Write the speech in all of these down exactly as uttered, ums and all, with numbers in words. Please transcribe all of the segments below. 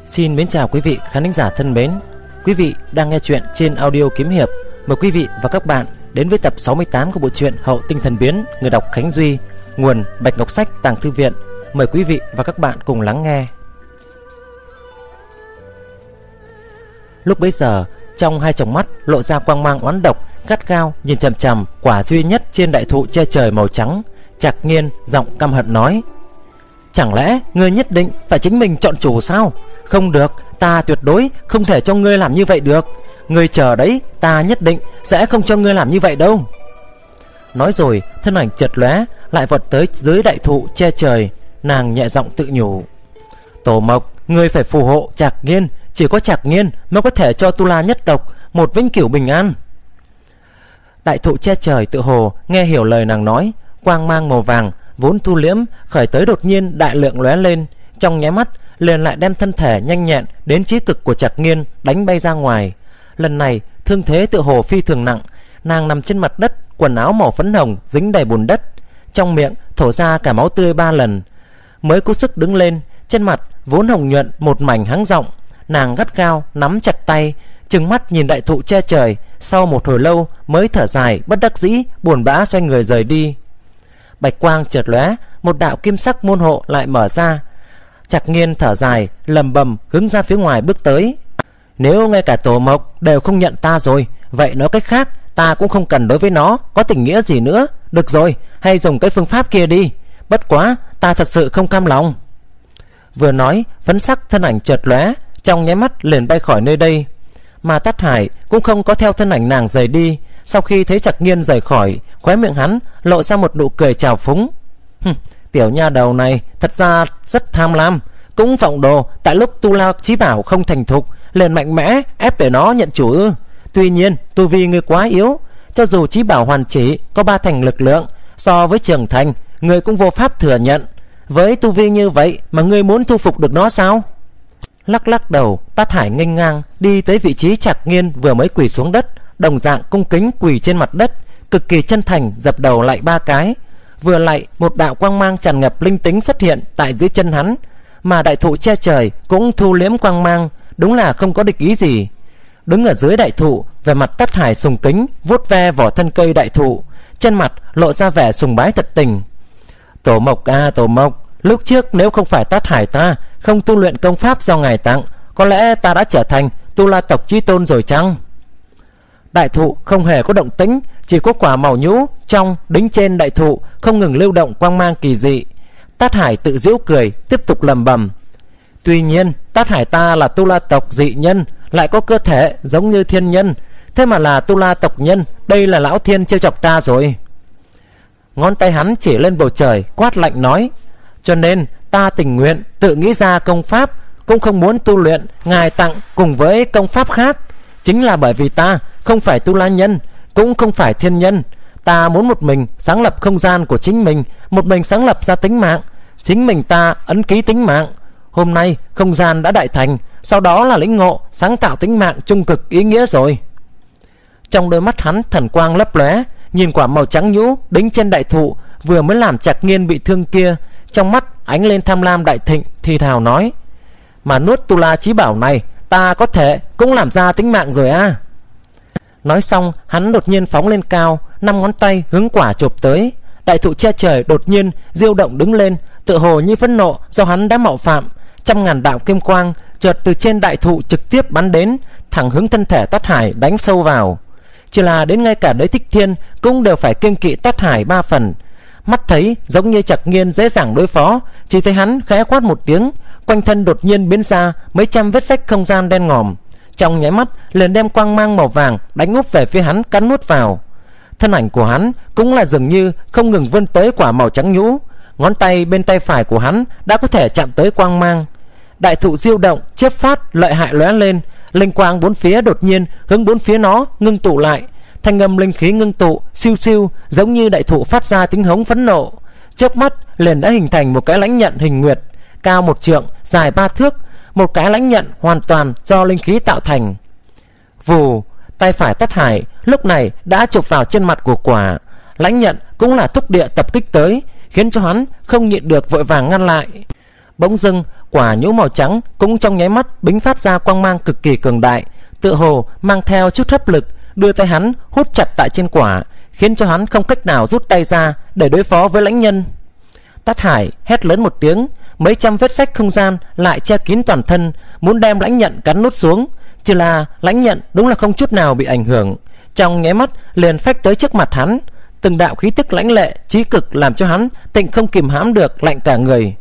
Xin mến chào quý vị khán thính giả thân mến. Quý vị đang nghe chuyện trên audio kiếm hiệp. Mời quý vị và các bạn đến với tập sáu mươi tám của bộ truyện Hậu Tinh Thần Biến. Người đọc Khánh Duy, nguồn Bạch Ngọc Sách, Tàng Thư Viện. Mời quý vị và các bạn cùng lắng nghe. Lúc bấy giờ, trong hai tròng mắt lộ ra quang mang oán độc, gắt gao nhìn chằm chằm quả duy nhất trên đại thụ che trời màu trắng. Trạc Nghiên giọng căm hận nói: chẳng lẽ ngươi nhất định phải chính mình chọn chủ sao? Không được, ta tuyệt đối không thể cho ngươi làm như vậy được. Ngươi chờ đấy, ta nhất định sẽ không cho ngươi làm như vậy đâu. Nói rồi thân ảnh chợt lóe, lại vọt tới dưới đại thụ che trời. Nàng nhẹ giọng tự nhủ: Tổ Mộc, ngươi phải phù hộ Trạc Nghiên. Chỉ có Trạc Nghiên mới có thể cho Tu La nhất tộc một vĩnh cửu bình an. Đại thụ che trời tự hồ nghe hiểu lời nàng nói, quang mang màu vàng vốn thu liễm khởi tới đột nhiên đại lượng lóe lên, trong nháy mắt liền lại đem thân thể nhanh nhẹn đến chí cực của Trạc Nghiên đánh bay ra ngoài. Lần này thương thế tự hồ phi thường nặng, nàng nằm trên mặt đất, quần áo màu phấn hồng dính đầy bùn đất, trong miệng thổ ra cả máu tươi ba lần mới cố sức đứng lên. Trên mặt vốn hồng nhuận một mảnh hắng giọng, nàng gắt gao nắm chặt tay, trừng mắt nhìn đại thụ che trời. Sau một hồi lâu mới thở dài bất đắc dĩ, buồn bã xoay người rời đi. Bạch quang chợt lóe, một đạo kim sắc môn hộ lại mở ra. Trạc Nghiên thở dài lầm bầm hướng ra phía ngoài bước tới. Nếu ngay cả Tổ Mộc đều không nhận ta rồi, vậy nói cách khác, ta cũng không cần đối với nó có tình nghĩa gì nữa. Được rồi, hay dùng cái phương pháp kia đi. Bất quá ta thật sự không cam lòng. Vừa nói, phấn sắc thân ảnh chợt lóe, trong nháy mắt liền bay khỏi nơi đây. Mà Tát Hải cũng không có theo thân ảnh nàng rời đi. Sau khi thấy Trạc Nghiên rời khỏi, khóe miệng hắn lộ ra một nụ cười trào phúng. Hừm, tiểu nha đầu này thật ra rất tham lam, cũng vọng đồ tại lúc Tu La Chí Bảo không thành thục liền mạnh mẽ ép để nó nhận chủ ư? Tuy nhiên tu vi ngươi quá yếu, cho dù Chí Bảo hoàn chỉ có ba thành lực lượng, so với trưởng thành ngươi cũng vô pháp thừa nhận. Với tu vi như vậy mà ngươi muốn thu phục được nó sao? Lắc lắc đầu, Tát Hải nghênh ngang đi tới vị trí Trạc Nghiên vừa mới quỳ xuống đất, đồng dạng cung kính quỳ trên mặt đất, cực kỳ chân thành dập đầu lại ba cái. Vừa lại, một đạo quang mang tràn ngập linh tính xuất hiện tại dưới chân hắn, mà đại thụ che trời cũng thu liễm quang mang, đúng là không có địch ý gì. Đứng ở dưới đại thụ, về mặt Tát Hải sùng kính vuốt ve vỏ thân cây đại thụ, trên mặt lộ ra vẻ sùng bái thật tình. Tổ Mộc à Tổ Mộc, lúc trước nếu không phải Tát Hải ta không tu luyện công pháp do ngài tặng, có lẽ ta đã trở thành Tu La tộc chí tôn rồi chăng? Đại thụ không hề có động tĩnh, chỉ có quả màu nhũ trong đính trên đại thụ không ngừng lưu động quang mang kỳ dị. Tát Hải tự giễu cười, tiếp tục lầm bầm: tuy nhiên Tát Hải ta là Tu La tộc dị nhân, lại có cơ thể giống như thiên nhân, thế mà là Tu La tộc nhân, đây là lão thiên trêu chọc ta rồi. Ngón tay hắn chỉ lên bầu trời quát lạnh nói: cho nên ta tình nguyện tự nghĩ ra công pháp, cũng không muốn tu luyện ngài tặng cùng với công pháp khác. Chính là bởi vì ta không phải Tu La nhân, cũng không phải thiên nhân. Ta muốn một mình sáng lập không gian của chính mình, một mình sáng lập ra tính mạng, chính mình ta ấn ký tính mạng. Hôm nay không gian đã đại thành, sau đó là lĩnh ngộ sáng tạo tính mạng trung cực ý nghĩa rồi. Trong đôi mắt hắn thần quang lấp lóe, nhìn quả màu trắng nhũ đính trên đại thụ vừa mới làm Trạc Nghiên bị thương kia, trong mắt ánh lên tham lam đại thịnh, thì thào nói: mà nuốt Tu La Chí Bảo này, ta có thể cũng làm ra tính mạng rồi à? Nói xong hắn đột nhiên phóng lên cao, năm ngón tay hướng quả chụp tới. Đại thụ che trời đột nhiên diêu động đứng lên, tựa hồ như phẫn nộ do hắn đã mạo phạm. Trăm ngàn đạo kim quang chợt từ trên đại thụ trực tiếp bắn đến, thẳng hướng thân thể Tát Hải đánh sâu vào. Chỉ là đến ngay cả Đế Thích Thiên cũng đều phải kiêng kỵ Tát Hải ba phần. Mắt thấy giống như Trạc Nghiên dễ dàng đối phó, chỉ thấy hắn khẽ quát một tiếng, quanh thân đột nhiên biến ra mấy trăm vết rách không gian đen ngòm, trong nháy mắt liền đem quang mang màu vàng đánh úp về phía hắn, cắn nuốt vào. Thân ảnh của hắn cũng là dường như không ngừng vươn tới quả màu trắng nhũ, ngón tay bên tay phải của hắn đã có thể chạm tới quang mang. Đại thụ diêu động, chớp phát lợi hại lóe lên, linh quang bốn phía đột nhiên hướng bốn phía nó ngưng tụ lại, thanh âm linh khí ngưng tụ siêu siêu, giống như đại thụ phát ra tiếng hống phẫn nộ. Chớp mắt liền đã hình thành một cái lãnh nhận hình nguyệt, cao một trượng, dài ba thước. Một cái lãnh nhận hoàn toàn do linh khí tạo thành. Vù, tay phải Tát Hải lúc này đã chụp vào trên mặt của quả. Lãnh nhận cũng là thúc địa tập kích tới, khiến cho hắn không nhịn được vội vàng ngăn lại. Bỗng dưng quả nhũ màu trắng cũng trong nháy mắt bính phát ra quang mang cực kỳ cường đại, tựa hồ mang theo chút hấp lực, đưa tay hắn hút chặt tại trên quả, khiến cho hắn không cách nào rút tay ra để đối phó với lãnh nhân. Tát Hải hét lớn một tiếng, mấy trăm vết rách không gian lại che kín toàn thân, muốn đem lãnh nhận cắn nuốt xuống. Chỉ là lãnh nhận đúng là không chút nào bị ảnh hưởng, trong nháy mắt liền phách tới trước mặt hắn, từng đạo khí tức lãnh lệ chí cực làm cho hắn tịnh không kìm hãm được, lạnh cả người.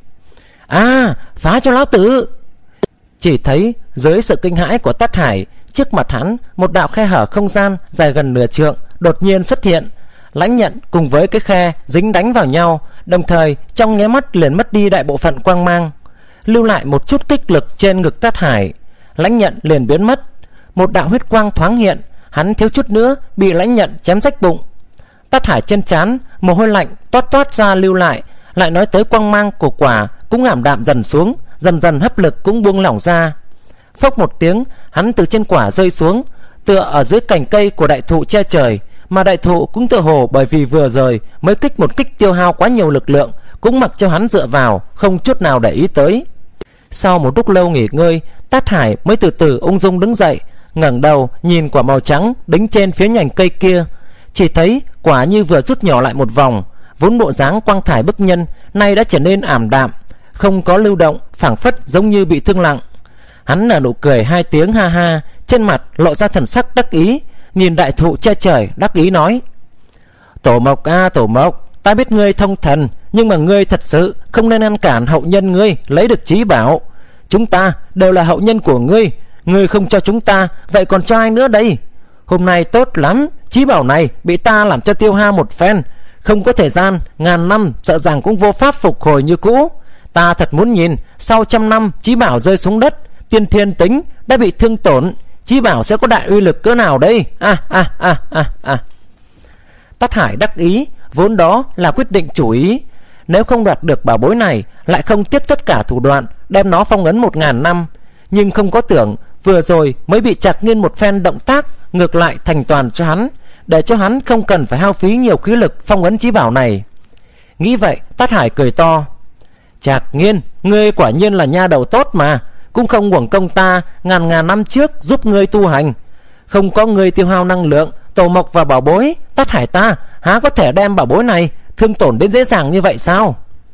À, phá cho lão tử! Chỉ thấy dưới sự kinh hãi của Tát Hải, trước mặt hắn một đạo khe hở không gian dài gần nửa trượng đột nhiên xuất hiện. Lãnh nhận cùng với cái khe dính đánh vào nhau, đồng thời trong nháy mắt liền mất đi đại bộ phận quang mang, lưu lại một chút kích lực trên ngực Tát Hải. Lãnh nhận liền biến mất, một đạo huyết quang thoáng hiện, hắn thiếu chút nữa bị lãnh nhận chém rách bụng. Tát Hải trên trán mồ hôi lạnh toát toát ra lưu lại, lại nói tới quang mang của quả cũng ảm đạm dần xuống, dần dần hấp lực cũng buông lỏng ra. Phốc một tiếng, hắn từ trên quả rơi xuống, tựa ở dưới cành cây của đại thụ che trời, mà đại thụ cũng tựa hồ bởi vì vừa rồi mới kích một kích tiêu hao quá nhiều lực lượng, cũng mặc cho hắn dựa vào, không chút nào để ý tới. Sau một lúc lâu nghỉ ngơi, Tát Hải mới từ từ ung dung đứng dậy, ngẩng đầu nhìn quả màu trắng đứng trên phía nhành cây kia, chỉ thấy quả như vừa rút nhỏ lại một vòng, vốn bộ dáng quang thải bức nhân nay đã trở nên ảm đạm, không có lưu động, phảng phất giống như bị thương nặng. Hắn nở nụ cười hai tiếng ha ha, trên mặt lộ ra thần sắc đắc ý, nhìn đại thụ che trời đắc ý nói: Tổ Mộc a à, Tổ Mộc, ta biết ngươi thông thần, nhưng mà ngươi thật sự không nên ngăn cản hậu nhân ngươi lấy được chí bảo. Chúng ta đều là hậu nhân của ngươi, ngươi không cho chúng ta, vậy còn cho ai nữa đây? Hôm nay tốt lắm, chí bảo này bị ta làm cho tiêu hao một phen, không có thời gian, ngàn năm sợ rằng cũng vô pháp phục hồi như cũ. Ta thật muốn nhìn sau trăm năm chí bảo rơi xuống đất, tiên thiên tính đã bị thương tổn, chí bảo sẽ có đại uy lực cỡ nào đây? À à à à à. Tát Hải đắc ý, vốn đó là quyết định chủ ý, nếu không đoạt được bảo bối này, lại không tiếc tất cả thủ đoạn đem nó phong ấn một ngàn năm. Nhưng không có tưởng vừa rồi mới bị Trạc Nghiên một phen động tác ngược lại thành toàn cho hắn, để cho hắn không cần phải hao phí nhiều khí lực phong ấn chí bảo này. Nghĩ vậy, Tát Hải cười to: Trạc Nghiên, ngươi quả nhiên là nha đầu tốt mà, cũng không uổng công ta ngàn ngàn năm trước giúp ngươi tu hành. Không có ngươi tiêu hao năng lượng, Tổ Mộc và bảo bối, Tát Hải ta há có thể đem bảo bối này thương tổn đến dễ dàng như vậy sao?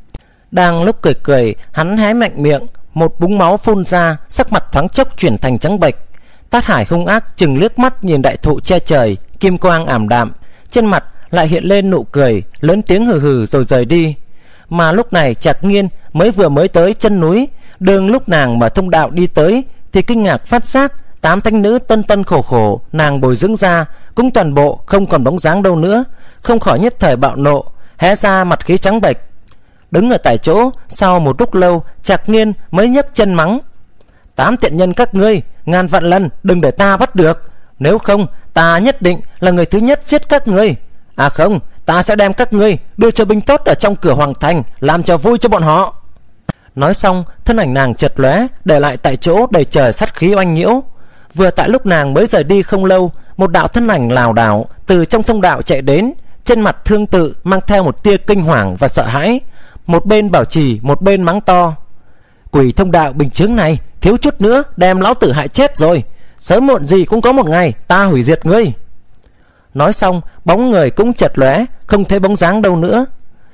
Đang lúc cười cười, hắn hé mạnh miệng, một búng máu phun ra, sắc mặt thoáng chốc chuyển thành trắng bệch. Tát Hải hung ác chừng liếc mắt nhìn đại thụ che trời, kim quang ảm đạm, trên mặt lại hiện lên nụ cười, lớn tiếng hừ hừ rồi rời đi. Mà lúc này Trạc Nghiên mới vừa mới tới chân núi, đường lúc nàng mở thông đạo đi tới thì kinh ngạc phát giác tám thanh nữ tân tân khổ khổ nàng bồi dưỡng ra cũng toàn bộ không còn bóng dáng đâu nữa, không khỏi nhất thời bạo nộ, hé ra mặt khí trắng bệch. Đứng ở tại chỗ, sau một lúc lâu, Trạc Nghiên mới nhấc chân mắng: Tám tiện nhân các ngươi, ngàn vạn lần đừng để ta bắt được, nếu không ta nhất định là người thứ nhất giết các ngươi. À không, ta sẽ đem các ngươi đưa cho binh tốt ở trong cửa hoàng thành, làm cho vui cho bọn họ. Nói xong, thân ảnh nàng chợt lóe, để lại tại chỗ đầy trời sát khí oanh nhiễu. Vừa tại lúc nàng mới rời đi không lâu, một đạo thân ảnh lảo đảo từ trong thông đạo chạy đến, trên mặt thương tự mang theo một tia kinh hoàng và sợ hãi, một bên bảo trì một bên mắng to: Quỷ thông đạo bình chướng này, thiếu chút nữa đem lão tử hại chết rồi, sớm muộn gì cũng có một ngày ta hủy diệt ngươi. Nói xong, bóng người cũng chợt lóe, không thấy bóng dáng đâu nữa.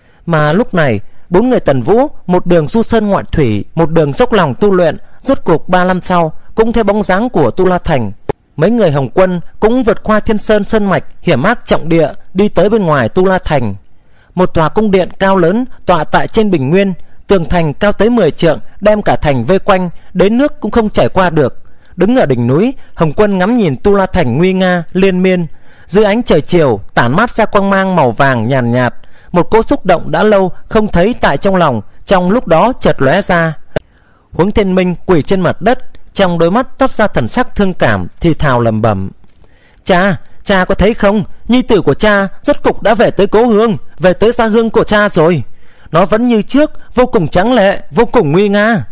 Mà lúc này, bốn người Tần Vũ, một đường du sơn ngoại thủy, một đường dốc lòng tu luyện, rốt cuộc ba năm sau cũng thấy bóng dáng của Tu La Thành. Mấy người Hồng Quân cũng vượt qua thiên sơn sơn mạch hiểm ác trọng địa, đi tới bên ngoài Tu La Thành. Một tòa cung điện cao lớn tọa tại trên bình nguyên, tường thành cao tới mười trượng, đem cả thành vây quanh, đến nước cũng không chảy qua được. Đứng ở đỉnh núi, Hồng Quân ngắm nhìn Tu La Thành nguy nga liên miên, dưới ánh trời chiều tản mát ra quang mang màu vàng nhàn nhạt, nhạt. Một cỗ xúc động đã lâu không thấy tại trong lòng, trong lúc đó chợt lóe ra. Huống Thiên Minh quỳ trên mặt đất, trong đôi mắt toát ra thần sắc thương cảm, thì thào lẩm bẩm: Cha, cha có thấy không, nhi tử của cha rốt cục đã về tới cố hương, về tới gia hương của cha rồi. Nó vẫn như trước, vô cùng tráng lệ, vô cùng nguy nga.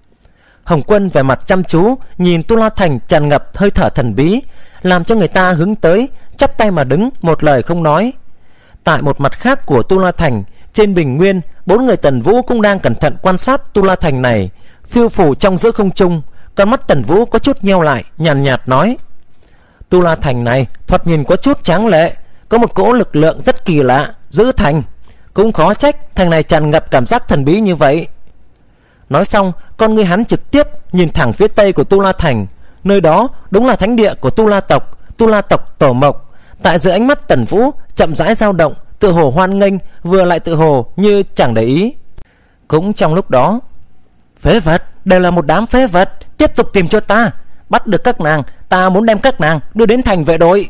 Hồng Quân vẻ mặt chăm chú nhìn Tu La Thành tràn ngập hơi thở thần bí, làm cho người ta hướng tới, chắp tay mà đứng, một lời không nói. Tại một mặt khác của Tu La Thành, Trên bình nguyên, bốn người Tần Vũ cũng đang cẩn thận quan sát Tu La Thành này, phiêu phù trong giữa không trung. Con mắt Tần Vũ có chút nheo lại, nhàn nhạt, nhạt nói: Tu La Thành này thoạt nhìn có chút tráng lệ, có một cỗ lực lượng rất kỳ lạ giữ thành. Cũng khó trách thành này tràn ngập cảm giác thần bí như vậy. Nói xong, con người hắn trực tiếp nhìn thẳng phía tây của Tu La Thành. Nơi đó đúng là thánh địa của Tu La tộc, Tu La tộc tổ mộc. Tại giữa ánh mắt Tần Vũ chậm rãi dao động, tự hồ hoan nghênh, vừa lại tự hồ như chẳng để ý. Cũng trong lúc đó: phế vật, đều là một đám phế vật, tiếp tục tìm cho ta. Bắt được các nàng, ta muốn đem các nàng đưa đến thành vệ đội.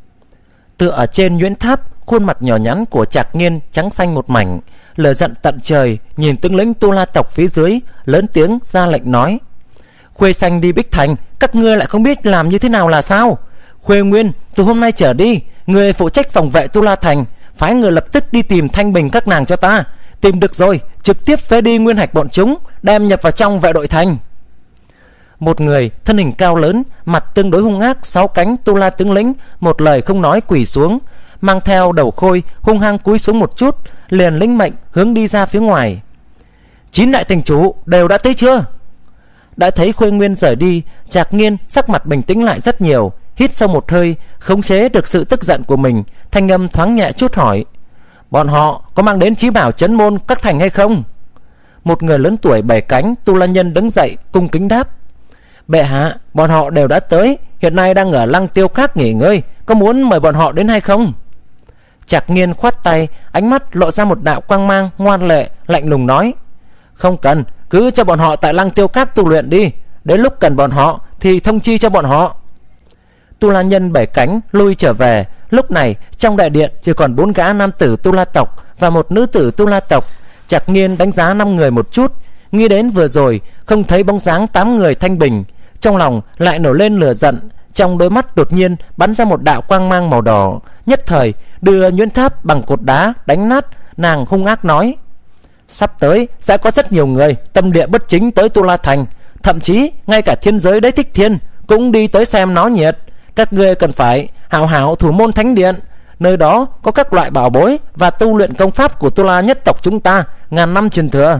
Tựa ở trên nhuyễn tháp, khuôn mặt nhỏ nhắn của Trạc Nghiên trắng xanh một mảnh, lửa giận tận trời, nhìn tướng lĩnh Tu La tộc phía dưới, lớn tiếng ra lệnh nói: Khuê Xanh đi Bích Thành, các ngươi lại không biết làm như thế nào là sao? Khuê Nguyên, từ hôm nay trở đi, người phụ trách phòng vệ Tu La Thành, phái người lập tức đi tìm thanh bình các nàng cho ta. Tìm được rồi, trực tiếp phế đi nguyên hạch bọn chúng, đem nhập vào trong vệ đội thành. Một người thân hình cao lớn, mặt tương đối hung ác, sáu cánh Tu La tướng lĩnh một lời không nói quỳ xuống, mang theo đầu khôi hung hăng cúi xuống một chút, liền lĩnh mệnh hướng đi ra phía ngoài. Chín đại thành chủ đều đã tới chưa? Đã thấy Khuê Nguyên rời đi, Trạc Nghiên sắc mặt bình tĩnh lại rất nhiều, hít sâu một hơi, khống chế được sự tức giận của mình, thanh âm thoáng nhẹ chút hỏi: Bọn họ có mang đến chí bảo trấn môn các thành hay không? Một người lớn tuổi bảy cánh Tu La nhân đứng dậy cung kính đáp: Bệ hạ, bọn họ đều đã tới, hiện nay đang ở Lăng Tiêu Các nghỉ ngơi, có muốn mời bọn họ đến hay không? Trạc Nghiên khoát tay, ánh mắt lộ ra một đạo quang mang ngoan lệ, lạnh lùng nói: Không cần, cứ cho bọn họ tại Lăng Tiêu Các tu luyện đi, đến lúc cần bọn họ thì thông chi cho bọn họ. Tu La nhân bảy cánh lui trở về. Lúc này trong đại điện chỉ còn bốn gã nam tử Tu La tộc và một nữ tử Tu La tộc. Trạc Nghiên đánh giá năm người một chút, nghĩ đến vừa rồi không thấy bóng dáng tám người thanh bình, trong lòng lại nổi lên lửa giận. Trong đôi mắt đột nhiên bắn ra một đạo quang mang màu đỏ, nhất thời đưa nhuyễn tháp bằng cột đá đánh nát. Nàng hung ác nói: Sắp tới sẽ có rất nhiều người tâm địa bất chính tới Tu La Thành, thậm chí ngay cả thiên giới Đế Thích Thiên cũng đi tới xem náo nhiệt. Các ngươi cần phải hảo hảo thủ môn thánh điện, nơi đó có các loại bảo bối và tu luyện công pháp của Tu La nhất tộc chúng ta ngàn năm truyền thừa.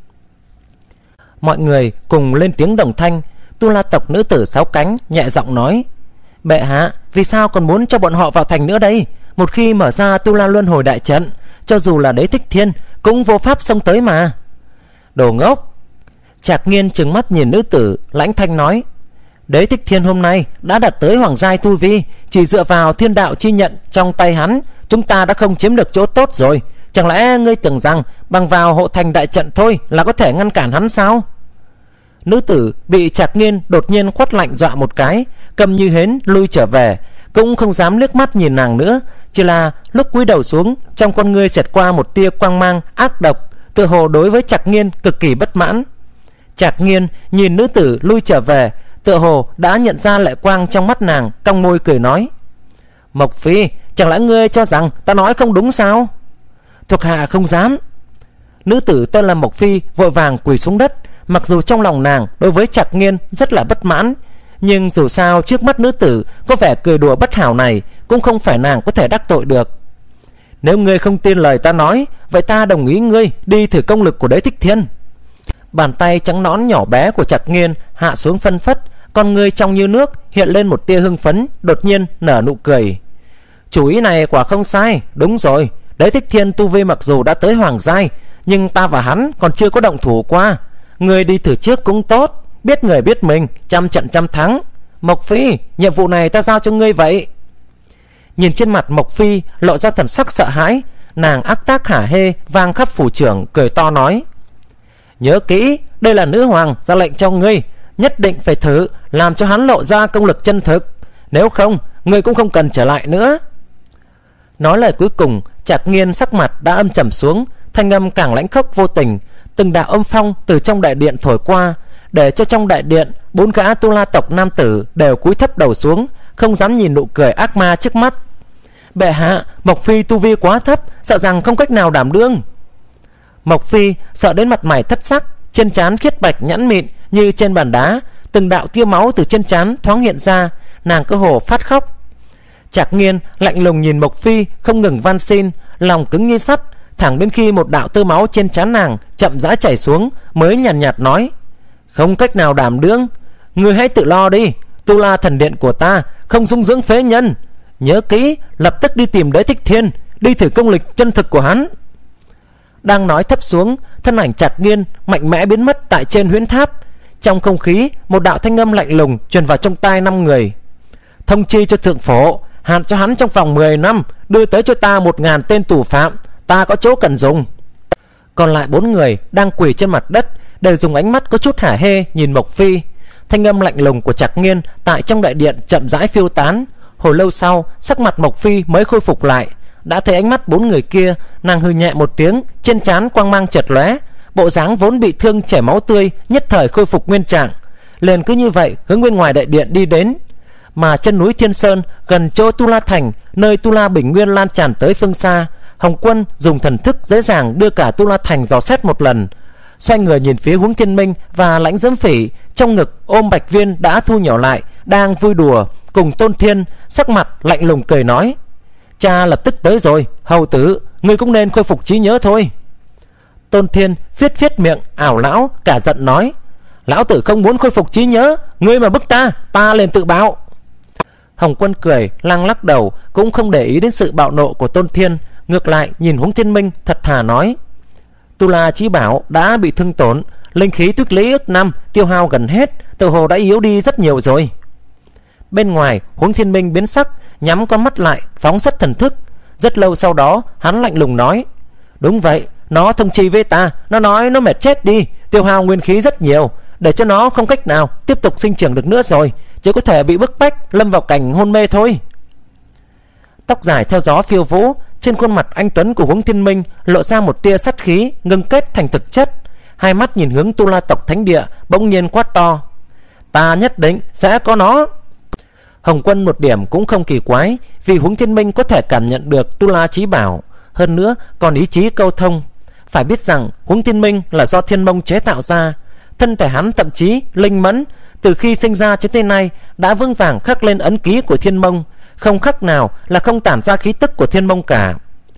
Mọi người cùng lên tiếng đồng thanh. Tu La tộc nữ tử sáu cánh nhẹ giọng nói: Bệ hạ, vì sao còn muốn cho bọn họ vào thành nữa đây? Một khi mở ra Tu La luân hồi đại trận, cho dù là Đế Thích Thiên cũng vô pháp xông tới mà. Đồ ngốc! Trạc Nghiên trừng mắt nhìn nữ tử, lãnh thanh nói: Đế Thích Thiên hôm nay đã đạt tới hoàng giai tu vi, chỉ dựa vào thiên đạo chi nhận trong tay hắn, chúng ta đã không chiếm được chỗ tốt rồi. Chẳng lẽ ngươi tưởng rằng bằng vào hộ thành đại trận thôi là có thể ngăn cản hắn sao? Nữ tử bị Trạc Nghiên đột nhiên quát lạnh dọa một cái, cầm như hến lui trở về, cũng không dám liếc mắt nhìn nàng nữa. Chỉ là lúc cúi đầu xuống, trong con ngươi xẹt qua một tia quang mang ác độc, tựa hồ đối với Trạc Nghiên cực kỳ bất mãn. Trạc Nghiên nhìn nữ tử lui trở về, tựa hồ đã nhận ra lệ quang trong mắt nàng, cong môi cười nói: Mộc Phi, chẳng lẽ ngươi cho rằng ta nói không đúng sao? Thuộc hạ không dám. Nữ tử tên là Mộc Phi vội vàng quỳ xuống đất. Mặc dù trong lòng nàng đối với Trạc Nghiên rất là bất mãn, nhưng dù sao trước mắt nữ tử có vẻ cười đùa bất hảo này cũng không phải nàng có thể đắc tội được. Nếu ngươi không tin lời ta nói, vậy ta đồng ý ngươi đi thử công lực của Đế Thích Thiên. Bàn tay trắng nõn nhỏ bé của Trạc Nghiên hạ xuống phân phất, con ngươi trong như nước hiện lên một tia hưng phấn, đột nhiên nở nụ cười. Chủ ý này quả không sai. Đúng rồi, Đế Thích Thiên tu vi mặc dù đã tới hoàng giai, nhưng ta và hắn còn chưa có động thủ qua. Ngươi đi thử trước cũng tốt, biết người biết mình, trăm trận trăm thắng. Mộc Phi, nhiệm vụ này ta giao cho ngươi vậy. Nhìn trên mặt Mộc Phi lộ ra thần sắc sợ hãi, nàng ác tác hả hê vang khắp phủ trưởng, cười to nói: Nhớ kỹ, đây là nữ hoàng ra lệnh cho ngươi, nhất định phải thử làm cho hắn lộ ra công lực chân thực, nếu không ngươi cũng không cần trở lại nữa. Nói lời cuối cùng, Trạc Nghiên sắc mặt đã âm trầm xuống, thanh âm càng lãnh khốc vô tình. Từng đạo âm phong từ trong đại điện thổi qua, để cho trong đại điện bốn gã Tu La tộc nam tử đều cúi thấp đầu xuống, không dám nhìn nụ cười ác ma trước mắt. Bệ hạ, Mộc Phi tu vi quá thấp, sợ rằng không cách nào đảm đương. Mộc Phi sợ đến mặt mày thất sắc, trên trán khiết bạch nhẵn mịn như trên bàn đá, từng đạo tia máu từ trên trán thoáng hiện ra, nàng cơ hồ phát khóc. Trạc Nghiên lạnh lùng nhìn Mộc Phi không ngừng van xin, lòng cứng như sắt, thẳng đến khi một đạo tơ máu trên trán nàng chậm rãi chảy xuống mới nhàn nhạt, nhạt nói: Không cách nào đảm đương, ngươi hãy tự lo đi. Tu La thần điện của ta không dung dưỡng phế nhân. Nhớ kỹ, lập tức đi tìm Đế Thích Thiên, đi thử công lực chân thực của hắn. Đang nói thấp xuống, thân ảnh Trạc Nghiên mạnh mẽ biến mất tại trên huyễn tháp. Trong không khí, một đạo thanh âm lạnh lùng truyền vào trong tai năm người: Thông chi cho thượng phổ, hạn cho hắn trong vòng mười năm đưa tới cho ta một ngàn tên tù phạm, ta có chỗ cần dùng. Còn lại bốn người đang quỳ trên mặt đất đều dùng ánh mắt có chút hả hê nhìn Mộc Phi. Thanh âm lạnh lùng của Trạc Nghiên tại trong đại điện chậm rãi phiêu tán. Hồi lâu sau, sắc mặt Mộc Phi mới khôi phục lại. Đã thấy ánh mắt bốn người kia, nàng hừ nhẹ một tiếng, trên trán quang mang chợt lóe, bộ dáng vốn bị thương chảy máu tươi nhất thời khôi phục nguyên trạng. Liền cứ như vậy hướng bên ngoài đại điện đi đến. Mà chân núi Thiên Sơn gần chỗ Tu La Thành, nơi Tu La Bình Nguyên lan tràn tới phương xa, Hồng Quân dùng thần thức dễ dàng đưa cả Tu La Thành dò xét một lần. Xoay người nhìn phía Huống Thiên Minh và Lãnh Diễm Phỉ, trong ngực ôm Bạch Viên đã thu nhỏ lại, đang vui đùa cùng Tôn Thiên, sắc mặt lạnh lùng cười nói: Cha lập tức tới rồi, hầu tử, ngươi cũng nên khôi phục trí nhớ thôi. Tôn Thiên phiết phiết miệng ảo lão, cả giận nói: Lão tử không muốn khôi phục trí nhớ, ngươi mà bức ta, ta liền tự bạo. Hồng Quân cười lăng lắc đầu, cũng không để ý đến sự bạo nộ của Tôn Thiên, ngược lại nhìn Huống Thiên Minh thật thà nói: Tu La Chí Bảo đã bị thương tổn, linh khí tích lũy ước năm tiêu hao gần hết, tự hồ đã yếu đi rất nhiều rồi. Bên ngoài, Huống Thiên Minh biến sắc, nhắm con mắt lại, phóng xuất thần thức. Rất lâu sau đó, hắn lạnh lùng nói: Đúng vậy, nó thông chi với ta, nó nói nó mệt chết đi, tiêu hao nguyên khí rất nhiều, để cho nó không cách nào tiếp tục sinh trưởng được nữa rồi, chỉ có thể bị bức bách lâm vào cảnh hôn mê thôi. Tóc dài theo gió phiêu vũ, trên khuôn mặt anh tuấn của Huống Thiên Minh lộ ra một tia sát khí ngưng kết thành thực chất. Hai mắt nhìn hướng Tu La tộc thánh địa, bỗng nhiên quát to: Ta nhất định sẽ có nó. Hồng Quân một điểm cũng không kỳ quái, vì Huống Thiên Minh có thể cảm nhận được Tu La Chí Bảo, hơn nữa còn ý chí câu thông. Phải biết rằng Huống Thiên Minh là do Thiên Mông chế tạo ra, thân thể hắn thậm chí linh mẫn, từ khi sinh ra cho tới nay đã vững vàng khắc lên ấn ký của Thiên Mông, không khắc nào là không tản ra khí tức của Thiên Mông cả.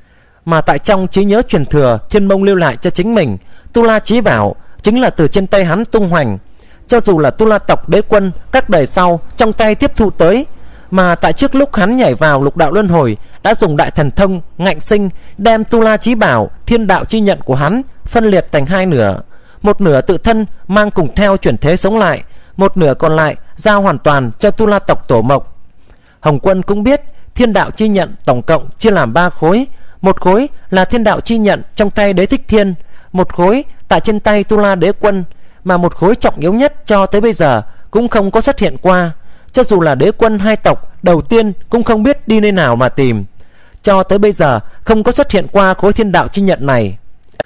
Mà tại trong trí nhớ truyền thừa Thiên Mông lưu lại cho chính mình, Tu La Chí Bảo chính là từ trên tay hắn tung hoành. Cho dù là Tu La tộc đế quân các đời sau trong tay tiếp thu tới, mà tại trước lúc hắn nhảy vào lục đạo luân hồi đã dùng đại thần thông ngạnh sinh đem Tu La Chí Bảo thiên đạo chi nhận của hắn phân liệt thành hai nửa. Một nửa tự thân mang cùng theo chuyển thế sống lại, một nửa còn lại giao hoàn toàn cho Tu La tộc tổ mộc. Hồng Quân cũng biết thiên đạo chi nhận tổng cộng chia làm ba khối. Một khối là thiên đạo chi nhận trong tay Đế Thích Thiên, một khối tại trên tay Tu La đế quân, mà một khối trọng yếu nhất cho tới bây giờ cũng không có xuất hiện qua. Cho dù là đế quân hai tộc đầu tiên cũng không biết đi nơi nào mà tìm. Cho tới bây giờ không có xuất hiện qua khối thiên đạo chi nhận này.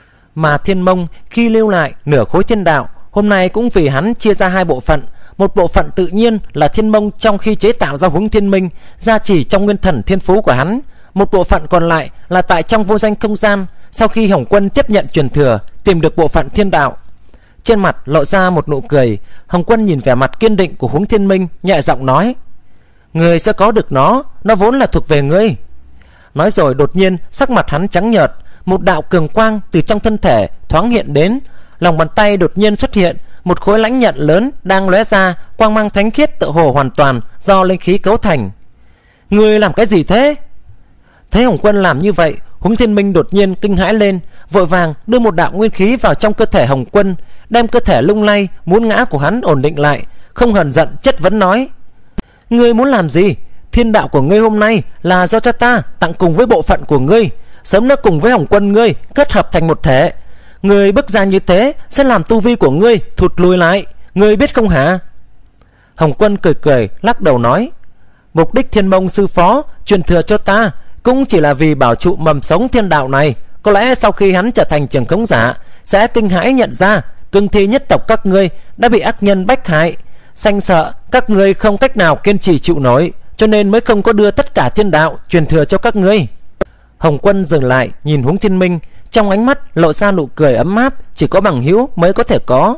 Mà Thiên Mông khi lưu lại nửa khối thiên đạo, hôm nay cũng vì hắn chia ra hai bộ phận. Một bộ phận tự nhiên là Thiên Mông trong khi chế tạo ra Huống Thiên Minh, gia trì trong nguyên thần thiên phú của hắn. Một bộ phận còn lại là tại trong vô danh không gian, sau khi Hồng Quân tiếp nhận truyền thừa, tìm được bộ phận thiên đạo. Trên mặt lộ ra một nụ cười. Hồng Quân nhìn vẻ mặt kiên định của Huống Thiên Minh, nhẹ giọng nói: Người sẽ có được nó, nó vốn là thuộc về ngươi. Nói rồi đột nhiên sắc mặt hắn trắng nhợt, một đạo cường quang từ trong thân thể thoáng hiện đến, lòng bàn tay đột nhiên xuất hiện một khối lãnh nhận lớn đang lóe ra quang mang thánh khiết, tự hồ hoàn toàn do linh khí cấu thành. Ngươi làm cái gì thế? Thấy Hồng Quân làm như vậy, Huống Thiên Minh đột nhiên kinh hãi lên, vội vàng đưa một đạo nguyên khí vào trong cơ thể Hồng Quân, đem cơ thể lung lay muốn ngã của hắn ổn định lại, không hờn giận chất vấn nói: Ngươi muốn làm gì? Thiên đạo của ngươi hôm nay là do cha ta tặng cùng với bộ phận của ngươi, sớm đã cùng với Hồng Quân ngươi kết hợp thành một thể. Ngươi bước ra như thế sẽ làm tu vi của ngươi thụt lùi lại, ngươi biết không hả? Hồng Quân cười cười lắc đầu nói: Mục đích Thiên Mông sư phó truyền thừa cho ta cũng chỉ là vì bảo trụ mầm sống thiên đạo này. Có lẽ sau khi hắn trở thành trường khống giả sẽ kinh hãi nhận ra cương thi nhất tộc các ngươi đã bị ác nhân bách hại, sanh sợ các ngươi không cách nào kiên trì chịu nổi, cho nên mới không có đưa tất cả thiên đạo truyền thừa cho các ngươi. Hồng Quân dừng lại nhìn Huống Thiên Minh, trong ánh mắt lộ ra nụ cười ấm áp chỉ có bằng hữu mới có thể có.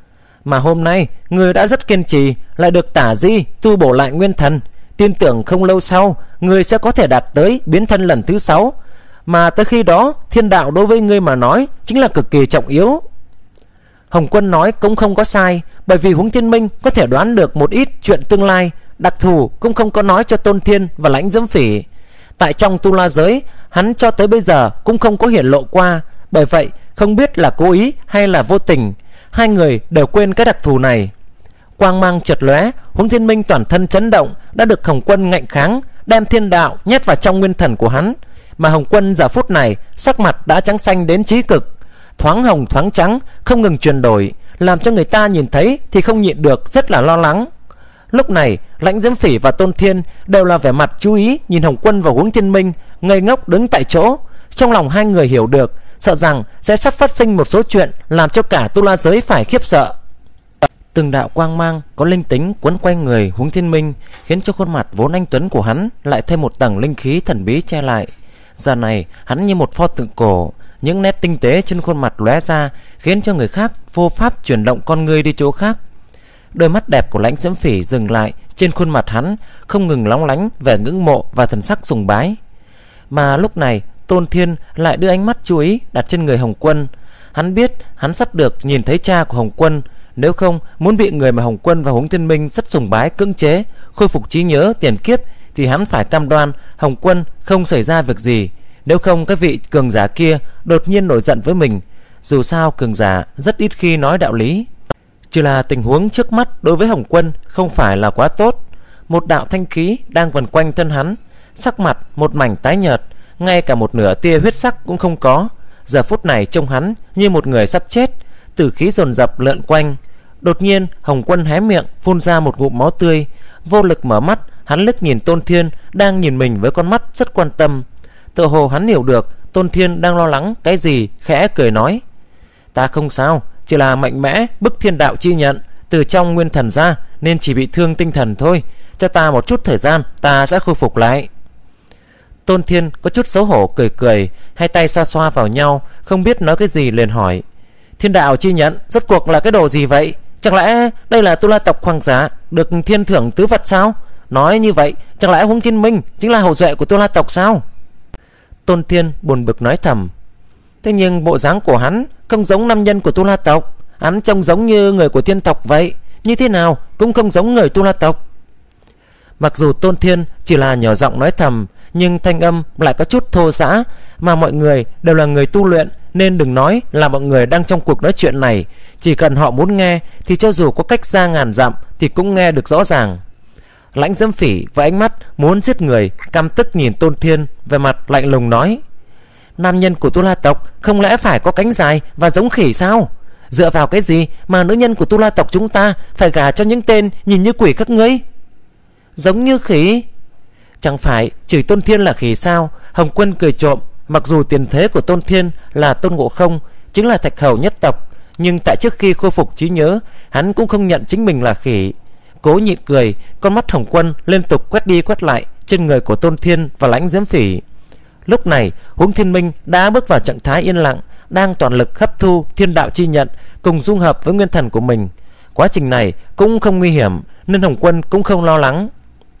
Mà hôm nay ngươi đã rất kiên trì, lại được Tả Di tu bổ lại nguyên thần, tin tưởng không lâu sau ngươi sẽ có thể đạt tới biến thân lần thứ sáu. mà tới khi đó thiên đạo đối với ngươi mà nói chính là cực kỳ trọng yếu. Hồng Quân nói cũng không có sai, bởi vì Huống Thiên Minh có thể đoán được một ít chuyện tương lai, đặc thù cũng không có nói cho Tôn Thiên và Lãnh Diễm Phỉ. Tại trong tu la giới, hắn cho tới bây giờ cũng không có hiển lộ qua, bởi vậy không biết là cố ý hay là vô tình, hai người đều quên cái đặc thù này. Quang mang chợt lóe, Huống Thiên Minh toàn thân chấn động, đã được Hồng Quân ngạnh kháng, đem thiên đạo nhét vào trong nguyên thần của hắn. Mà Hồng Quân giờ phút này sắc mặt đã trắng xanh đến chí cực, thoáng hồng thoáng trắng, không ngừng chuyển đổi, làm cho người ta nhìn thấy thì không nhịn được rất là lo lắng. Lúc này Lãnh Diễm Phỉ và Tôn Thiên đều là vẻ mặt chú ý nhìn Hồng Quân và Huống Thiên Minh ngây ngốc đứng tại chỗ. Trong lòng hai người hiểu được, sợ rằng sẽ sắp phát sinh một số chuyện làm cho cả tu la giới phải khiếp sợ. Từng đạo quang mang có linh tính quấn quanh người Huống Thiên Minh, khiến cho khuôn mặt vốn anh tuấn của hắn lại thêm một tầng linh khí thần bí che lại. Giờ này hắn như một pho tượng cổ, những nét tinh tế trên khuôn mặt lóe ra, khiến cho người khác vô pháp chuyển động con người đi chỗ khác. Đôi mắt đẹp của Lãnh Diễm Phỉ dừng lại trên khuôn mặt hắn, không ngừng lóng lánh vẻ ngưỡng mộ và thần sắc sùng bái. Mà lúc này Tôn Thiên lại đưa ánh mắt chú ý đặt trên người Hồng Quân. Hắn biết hắn sắp được nhìn thấy cha của Hồng Quân, nếu không muốn bị người mà Hồng Quân và Huống Thiên Minh rất sùng bái cưỡng chế khôi phục trí nhớ tiền kiếp, thì hắn phải cam đoan Hồng Quân không xảy ra việc gì. Nếu không cái vị cường giả kia đột nhiên nổi giận với mình. Dù sao cường giả rất ít khi nói đạo lý. Chỉ là tình huống trước mắt đối với Hồng Quân không phải là quá tốt. Một đạo thanh khí đang vần quanh thân hắn, sắc mặt một mảnh tái nhợt, ngay cả một nửa tia huyết sắc cũng không có. Giờ phút này trông hắn như một người sắp chết, tử khí dồn dập lượn quanh. Đột nhiên Hồng Quân hé miệng phun ra một ngụm máu tươi, vô lực mở mắt. Hắn liếc nhìn Tôn Thiên đang nhìn mình với con mắt rất quan tâm. Tựa hồ hắn hiểu được Tôn Thiên đang lo lắng cái gì, khẽ cười nói: ta không sao, chỉ là mạnh mẽ bức thiên đạo chi nhận từ trong nguyên thần ra, nên chỉ bị thương tinh thần thôi. Cho ta một chút thời gian, ta sẽ khôi phục lại. Tôn Thiên có chút xấu hổ cười cười, hai tay xoa xoa vào nhau, không biết nói cái gì, liền hỏi: thiên đạo chi nhận rốt cuộc là cái đồ gì vậy? Chẳng lẽ đây là tu la tộc hoàng giả được thiên thưởng tứ vật sao? Nói như vậy chẳng lẽ Huống Thiên Minh chính là hậu duệ của tu la tộc sao? Tôn Thiên buồn bực nói thầm: thế nhưng bộ dáng của hắn không giống nam nhân của tu la tộc, hắn trông giống như người của thiên tộc vậy, như thế nào cũng không giống người tu la tộc. Mặc dù Tôn Thiên chỉ là nhỏ giọng nói thầm, nhưng thanh âm lại có chút thô rã, mà mọi người đều là người tu luyện, nên đừng nói là mọi người đang trong cuộc nói chuyện này, chỉ cần họ muốn nghe thì cho dù có cách xa ngàn dặm thì cũng nghe được rõ ràng. Lãnh Diễm Phỉ với ánh mắt muốn giết người, căm tức nhìn Tôn Thiên, về mặt lạnh lùng nói: nam nhân của tu la tộc không lẽ phải có cánh dài và giống khỉ sao? Dựa vào cái gì mà nữ nhân của tu la tộc chúng ta phải gả cho những tên nhìn như quỷ các ngươi? Giống như khỉ? Chẳng phải chửi Tôn Thiên là khỉ sao? Hồng Quân cười trộm. Mặc dù tiền thế của Tôn Thiên là Tôn Ngộ Không, chính là thạch hầu nhất tộc, nhưng tại trước khi khôi phục trí nhớ, hắn cũng không nhận chính mình là khỉ. Cố nhịn cười, con mắt Hồng Quân liên tục quét đi quét lại trên người của Tôn Thiên và Lãnh Diễm Phỉ. Lúc này Huống Thiên Minh đã bước vào trạng thái yên lặng, đang toàn lực hấp thu thiên đạo chi nhận cùng dung hợp với nguyên thần của mình. Quá trình này cũng không nguy hiểm, nên Hồng Quân cũng không lo lắng.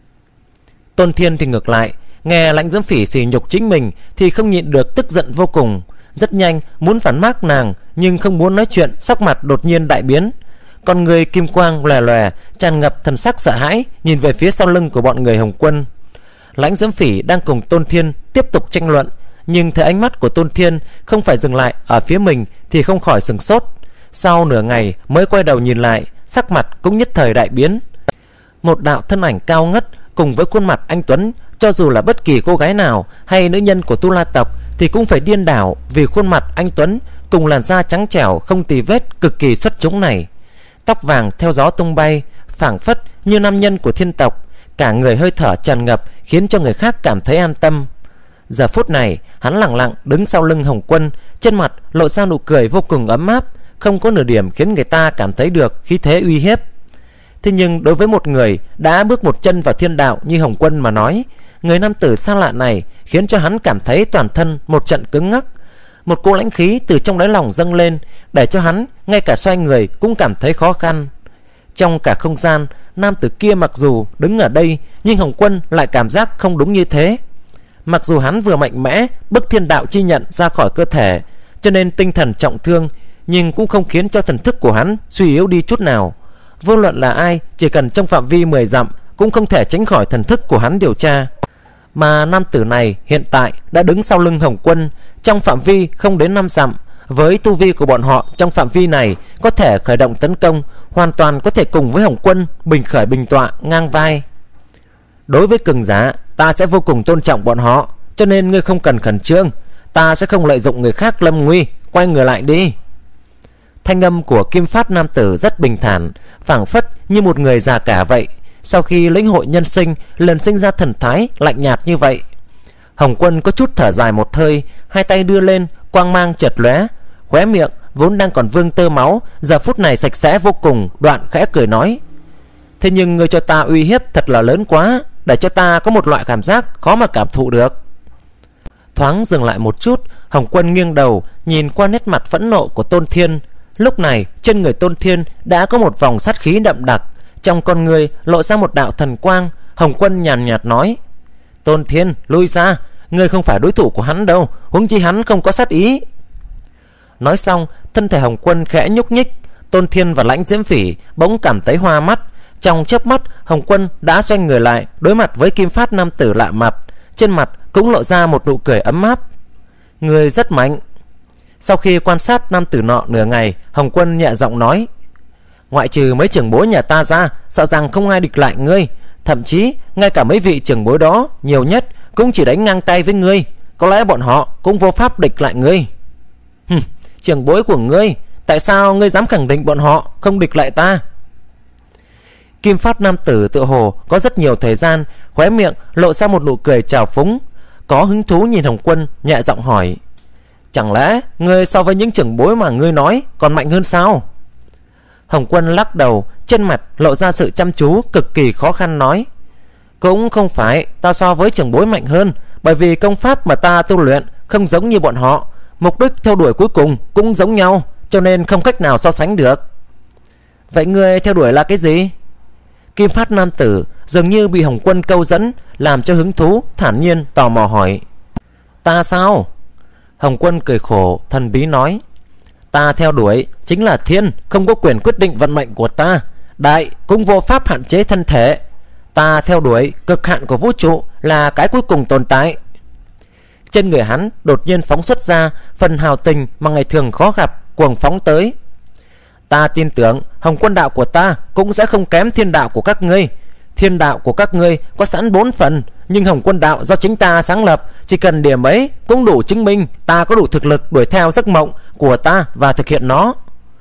Tôn Thiên thì ngược lại, nghe Lãnh Diễm Phỉ sỉ nhục chính mình thì không nhịn được tức giận vô cùng, rất nhanh muốn phản mác nàng, nhưng không muốn nói chuyện, sắc mặt đột nhiên đại biến, con người kim quang lòe lòe, tràn ngập thần sắc sợ hãi, nhìn về phía sau lưng của bọn người Hồng Quân. Lãnh Diễm Phỉ đang cùng Tôn Thiên tiếp tục tranh luận, nhưng thấy ánh mắt của Tôn Thiên không phải dừng lại ở phía mình thì không khỏi sửng sốt. Sau nửa ngày mới quay đầu nhìn lại, sắc mặt cũng nhất thời đại biến. Một đạo thân ảnh cao ngất cùng với khuôn mặt anh tuấn, cho dù là bất kỳ cô gái nào hay nữ nhân của tu la tộc thì cũng phải điên đảo vì khuôn mặt anh tuấn cùng làn da trắng trẻo không tì vết cực kỳ xuất chúng này. Tóc vàng theo gió tung bay, phảng phất như nam nhân của thiên tộc, cả người hơi thở tràn ngập khiến cho người khác cảm thấy an tâm. Giờ phút này hắn lặng lặng đứng sau lưng Hồng Quân, trên mặt lộ ra nụ cười vô cùng ấm áp, không có nửa điểm khiến người ta cảm thấy được khí thế uy hiếp. Thế nhưng đối với một người đã bước một chân vào thiên đạo như Hồng Quân mà nói, người nam tử xa lạ này khiến cho hắn cảm thấy toàn thân một trận cứng ngắc. Một cỗ lãnh khí từ trong đáy lòng dâng lên, để cho hắn ngay cả xoay người cũng cảm thấy khó khăn. Trong cả không gian, nam tử kia mặc dù đứng ở đây, nhưng Hồng Quân lại cảm giác không đúng như thế. Mặc dù hắn vừa mạnh mẽ bức thiên đạo chi nhận ra khỏi cơ thể, cho nên tinh thần trọng thương, nhưng cũng không khiến cho thần thức của hắn suy yếu đi chút nào. Vô luận là ai, chỉ cần trong phạm vi mười dặm cũng không thể tránh khỏi thần thức của hắn điều tra. Mà nam tử này hiện tại đã đứng sau lưng Hồng Quân, trong phạm vi không đến năm dặm. Với tu vi của bọn họ trong phạm vi này, có thể khởi động tấn công, hoàn toàn có thể cùng với Hồng Quân bình khởi bình tọa ngang vai. Đối với cường giả, ta sẽ vô cùng tôn trọng bọn họ, cho nên ngươi không cần khẩn trương. Ta sẽ không lợi dụng người khác lâm nguy. Quay người lại đi. Thanh âm của kim phát nam tử rất bình thản, phảng phất như một người già cả vậy. Sau khi lĩnh hội nhân sinh, lần sinh ra thần thái lạnh nhạt như vậy. Hồng Quân có chút thở dài một hơi, hai tay đưa lên, quang mang chợt lóe, khóe miệng vốn đang còn vương tơ máu giờ phút này sạch sẽ vô cùng, đoạn khẽ cười nói: thế nhưng ngươi cho ta uy hiếp thật là lớn quá, để cho ta có một loại cảm giác khó mà cảm thụ được. Thoáng dừng lại một chút, Hồng Quân nghiêng đầu nhìn qua nét mặt phẫn nộ của Tôn Thiên. Lúc này trên người Tôn Thiên đã có một vòng sát khí đậm đặc, trong con người lộ ra một đạo thần quang. Hồng Quân nhàn nhạt nói: Tôn Thiên, lui ra, ngươi không phải đối thủ của hắn đâu, huống chi hắn không có sát ý. Nói xong, thân thể Hồng Quân khẽ nhúc nhích. Tôn Thiên và Lãnh Diễm Phỉ bỗng cảm thấy hoa mắt. Trong chớp mắt, Hồng Quân đã xoay người lại, đối mặt với kim phát nam tử lạ mặt, trên mặt cũng lộ ra một nụ cười ấm áp. Người rất mạnh. Sau khi quan sát nam tử nọ nửa ngày, Hồng Quân nhẹ giọng nói: ngoại trừ mấy trưởng bối nhà ta ra, sợ rằng không ai địch lại ngươi. Thậm chí ngay cả mấy vị trưởng bối đó nhiều nhất cũng chỉ đánh ngang tay với ngươi, có lẽ bọn họ cũng vô pháp địch lại ngươi. Hừm, trưởng bối của ngươi, tại sao ngươi dám khẳng định bọn họ không địch lại ta? Kim phát nam tử tựa hồ có rất nhiều thời gian, khóe miệng lộ ra một nụ cười trào phúng, có hứng thú nhìn Hồng Quân, nhẹ giọng hỏi: chẳng lẽ ngươi so với những trưởng bối mà ngươi nói còn mạnh hơn sao? Hồng Quân lắc đầu, trên mặt lộ ra sự chăm chú cực kỳ khó khăn nói: cũng không phải ta so với trưởng bối mạnh hơn, bởi vì công pháp mà ta tu luyện không giống như bọn họ, mục đích theo đuổi cuối cùng cũng giống nhau, cho nên không cách nào so sánh được. Vậy ngươi theo đuổi là cái gì? Kim phát nam tử dường như bị Hồng Quân câu dẫn, làm cho hứng thú, thản nhiên tò mò hỏi: ta sao? Hồng Quân cười khổ, thần bí nói: ta theo đuổi chính là thiên, không có quyền quyết định vận mệnh của ta, đại cũng vô pháp hạn chế thân thể. Ta theo đuổi cực hạn của vũ trụ, là cái cuối cùng tồn tại. Trên người hắn đột nhiên phóng xuất ra phần hào tình mà ngày thường khó gặp, cuồng phóng tới. Ta tin tưởng Hồng Quân đạo của ta cũng sẽ không kém thiên đạo của các ngươi. Thiên đạo của các ngươi có sẵn bốn phần, nhưng Hồng Quân đạo do chính ta sáng lập, chỉ cần điểm ấy cũng đủ chứng minh ta có đủ thực lực đuổi theo giấc mộng của ta và thực hiện nó.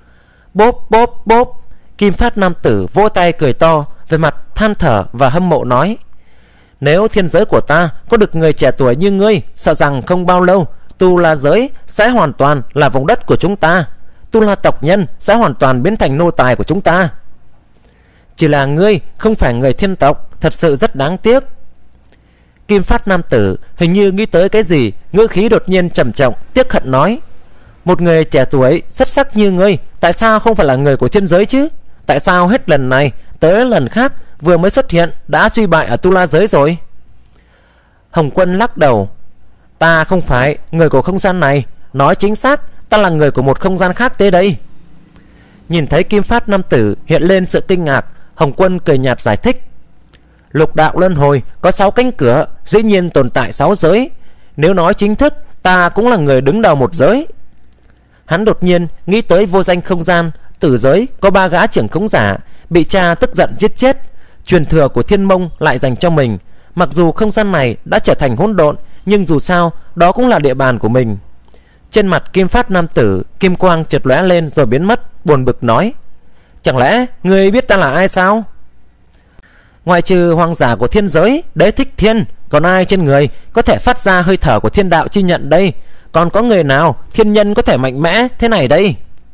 Bốp bốp bốp, kim phát nam tử vỗ tay cười to, về mặt than thở và hâm mộ nói: nếu thiên giới của ta có được người trẻ tuổi như ngươi, sợ rằng không bao lâu Tu La giới sẽ hoàn toàn là vùng đất của chúng ta, Tu La tộc nhân sẽ hoàn toàn biến thành nô tài của chúng ta. Chỉ là ngươi không phải người thiên tộc, thật sự rất đáng tiếc. Kim phát nam tử hình như nghĩ tới cái gì, ngữ khí đột nhiên trầm trọng tiếc hận nói: một người trẻ tuổi xuất sắc như ngươi, tại sao không phải là người của thiên giới chứ? Tại sao hết lần này tới lần khác vừa mới xuất hiện đã suy bại ở Tu La giới rồi? Hồng Quân lắc đầu: ta không phải người của không gian này, nói chính xác ta là người của một không gian khác tới đây. Nhìn thấy kim phát nam tử hiện lên sự kinh ngạc, Hồng Quân cười nhạt giải thích: lục đạo luân hồi có sáu cánh cửa, dĩ nhiên tồn tại sáu giới. Nếu nói chính thức, ta cũng là người đứng đầu một giới. Hắn đột nhiên nghĩ tới vô danh không gian, tử giới có ba gã trưởng khống giả bị cha tức giận giết chết, truyền thừa của Thiên Mông lại dành cho mình. Mặc dù không gian này đã trở thành hỗn độn, nhưng dù sao đó cũng là địa bàn của mình. Trên mặt kim phát nam tử kim quang chợt lóe lên rồi biến mất, buồn bực nói: chẳng lẽ ngươi biết ta là ai sao? Ngoại trừ hoàng giả của thiên giới Đế Thích Thiên, còn ai trên người có thể phát ra hơi thở của thiên đạo chi nhận đây? Còn có người nào thiên nhân có thể mạnh mẽ thế này đây?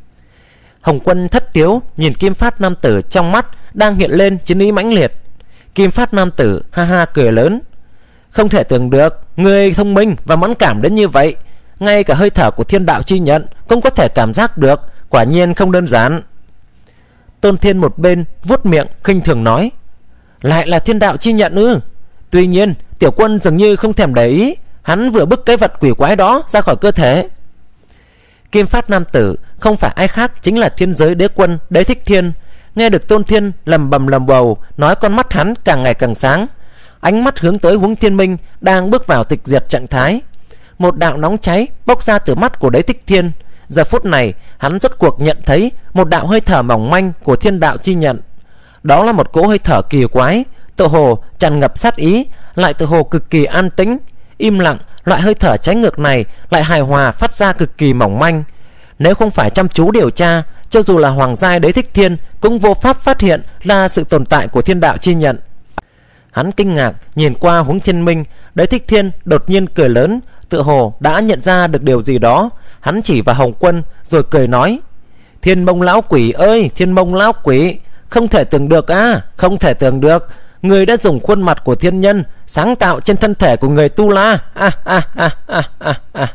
Hồng Quân thất tiếu nhìn kim phát nam tử, trong mắt đang hiện lên chiến ý mãnh liệt. Kim phát nam tử ha ha cười lớn: không thể tưởng được người thông minh và mẫn cảm đến như vậy, ngay cả hơi thở của thiên đạo chi nhận cũng có thể cảm giác được, quả nhiên không đơn giản. Tôn Thiên một bên vuốt miệng khinh thường nói: lại là thiên đạo chi nhận ư? Tuy nhiên tiểu quân dường như không thèm để ý, hắn vừa bức cái vật quỷ quái đó ra khỏi cơ thể. Kim phát nam tử không phải ai khác chính là thiên giới đế quân Đế Thích Thiên. Nghe được Tôn Thiên lầm bầm lầm bầu nói, con mắt hắn càng ngày càng sáng, ánh mắt hướng tới Huống Thiên Minh đang bước vào tịch diệt trạng thái. Một đạo nóng cháy bốc ra từ mắt của Đế Thích Thiên. Giờ phút này hắn rốt cuộc nhận thấy một đạo hơi thở mỏng manh của thiên đạo chi nhận. Đó là một cỗ hơi thở kỳ quái, tự hồ tràn ngập sát ý, lại tự hồ cực kỳ an tĩnh, im lặng. Loại hơi thở trái ngược này lại hài hòa phát ra cực kỳ mỏng manh. Nếu không phải chăm chú điều tra, cho dù là hoàng giai Đế Thích Thiên cũng vô pháp phát hiện ra sự tồn tại của thiên đạo chi nhận. Hắn kinh ngạc nhìn qua Huống Thiên Minh. Đế Thích Thiên đột nhiên cười lớn, tựa hồ đã nhận ra được điều gì đó. Hắn chỉ vào Hồng Quân rồi cười nói, Thiên Mông lão quỷ ơi, Thiên Mông lão quỷ, không thể tưởng được à, không thể tưởng được, người đã dùng khuôn mặt của thiên nhân sáng tạo trên thân thể của người Tu La. À, à, à, à, à, à.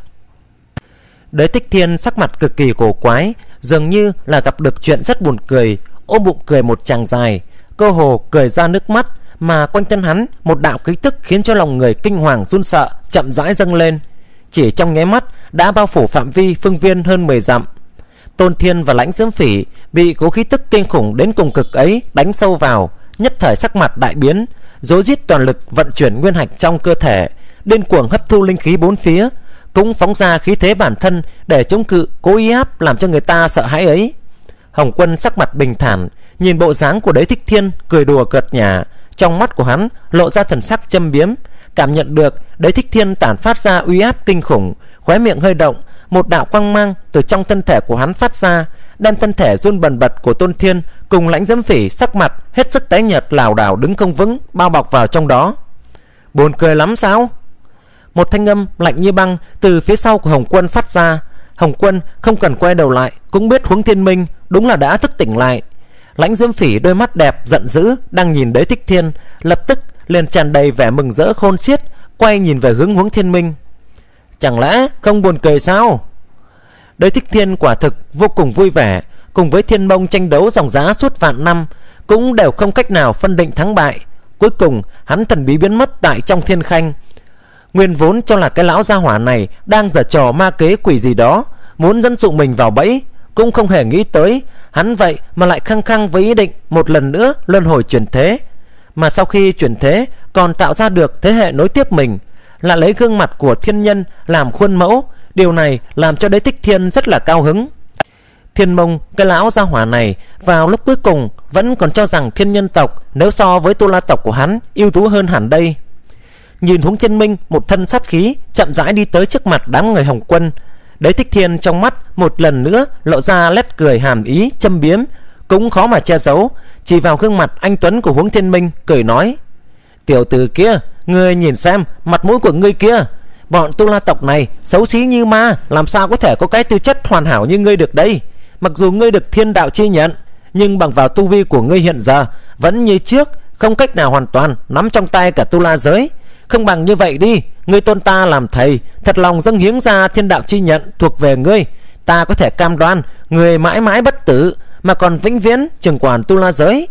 Đế Thích Thiên sắc mặt cực kỳ cổ quái, dường như là gặp được chuyện rất buồn cười, ôm bụng cười một tràng dài, cơ hồ cười ra nước mắt. Mà quanh thân hắn một đạo khí tức khiến cho lòng người kinh hoàng run sợ chậm rãi dâng lên, chỉ trong nháy mắt đã bao phủ phạm vi phương viên hơn mười dặm. Tôn Thiên và Lãnh Diễm Phỉ bị cố khí tức kinh khủng đến cùng cực ấy đánh sâu vào, nhất thời sắc mặt đại biến, rối rít toàn lực vận chuyển nguyên hạch trong cơ thể, điên cuồng hấp thu linh khí bốn phía, cũng phóng ra khí thế bản thân để chống cự cố ý áp làm cho người ta sợ hãi ấy. Hồng Quân sắc mặt bình thản nhìn bộ dáng của Đế Thích Thiên, cười đùa cợt nhả, trong mắt của hắn lộ ra thần sắc châm biếm. Cảm nhận được Đế Thích Thiên tản phát ra uy áp kinh khủng, khóe miệng hơi động, một đạo quang mang từ trong thân thể của hắn phát ra, đem thân thể run bần bật của Tôn Thiên cùng Lãnh Diễm Phỉ sắc mặt hết sức tái nhợt lảo đảo đứng không vững, bao bọc vào trong đó. Buồn cười lắm sao? Một thanh âm lạnh như băng từ phía sau của Hồng Quân phát ra. Hồng Quân không cần quay đầu lại cũng biết Huống Thiên Minh đúng là đã thức tỉnh lại. Lãnh Diễm Phỉ đôi mắt đẹp giận dữ đang nhìn Đế Thích Thiên, lập tức liền tràn đầy vẻ mừng rỡ khôn xiết, quay nhìn về hướng Huống Thiên Minh. Chẳng lẽ không buồn cười sao? Đế Thích Thiên quả thực vô cùng vui vẻ, cùng với Thiên Mông tranh đấu dòng giá suốt vạn năm cũng đều không cách nào phân định thắng bại. Cuối cùng hắn thần bí biến mất tại trong thiên khanh. Nguyên vốn cho là cái lão gia hỏa này đang giở trò ma kế quỷ gì đó, muốn dẫn dụ mình vào bẫy, cũng không hề nghĩ tới hắn vậy mà lại khăng khăng với ý định một lần nữa luân hồi chuyển thế. Mà sau khi chuyển thế còn tạo ra được thế hệ nối tiếp mình, lại lấy gương mặt của thiên nhân làm khuôn mẫu. Điều này làm cho Đế Thích Thiên rất là cao hứng. Thiên Mông, cái lão gia hỏa này, vào lúc cuối cùng vẫn còn cho rằng thiên nhân tộc nếu so với Tu La tộc của hắn ưu tú hơn hẳn đây. Nhìn Huống Thiên Minh một thân sát khí chậm rãi đi tới trước mặt đám người Hồng Quân, Đế Thích Thiên trong mắt một lần nữa lộ ra nét cười hàm ý châm biếm, cũng khó mà che giấu, chỉ vào gương mặt anh tuấn của Huống Thiên Minh cười nói, tiểu tử kia, ngươi nhìn xem mặt mũi của ngươi kia, bọn Tu La tộc này xấu xí như ma, làm sao có thể có cái tư chất hoàn hảo như ngươi được đây. Mặc dù ngươi được thiên đạo chi nhận, nhưng bằng vào tu vi của ngươi hiện giờ vẫn như trước, không cách nào hoàn toàn nắm trong tay cả Tu La giới. Không bằng như vậy đi, ngươi tôn ta làm thầy, thật lòng dâng hiến ra thiên đạo chi nhận thuộc về ngươi, ta có thể cam đoan ngươi mãi mãi bất tử, mà còn vĩnh viễn trưởng quản Tu La giới.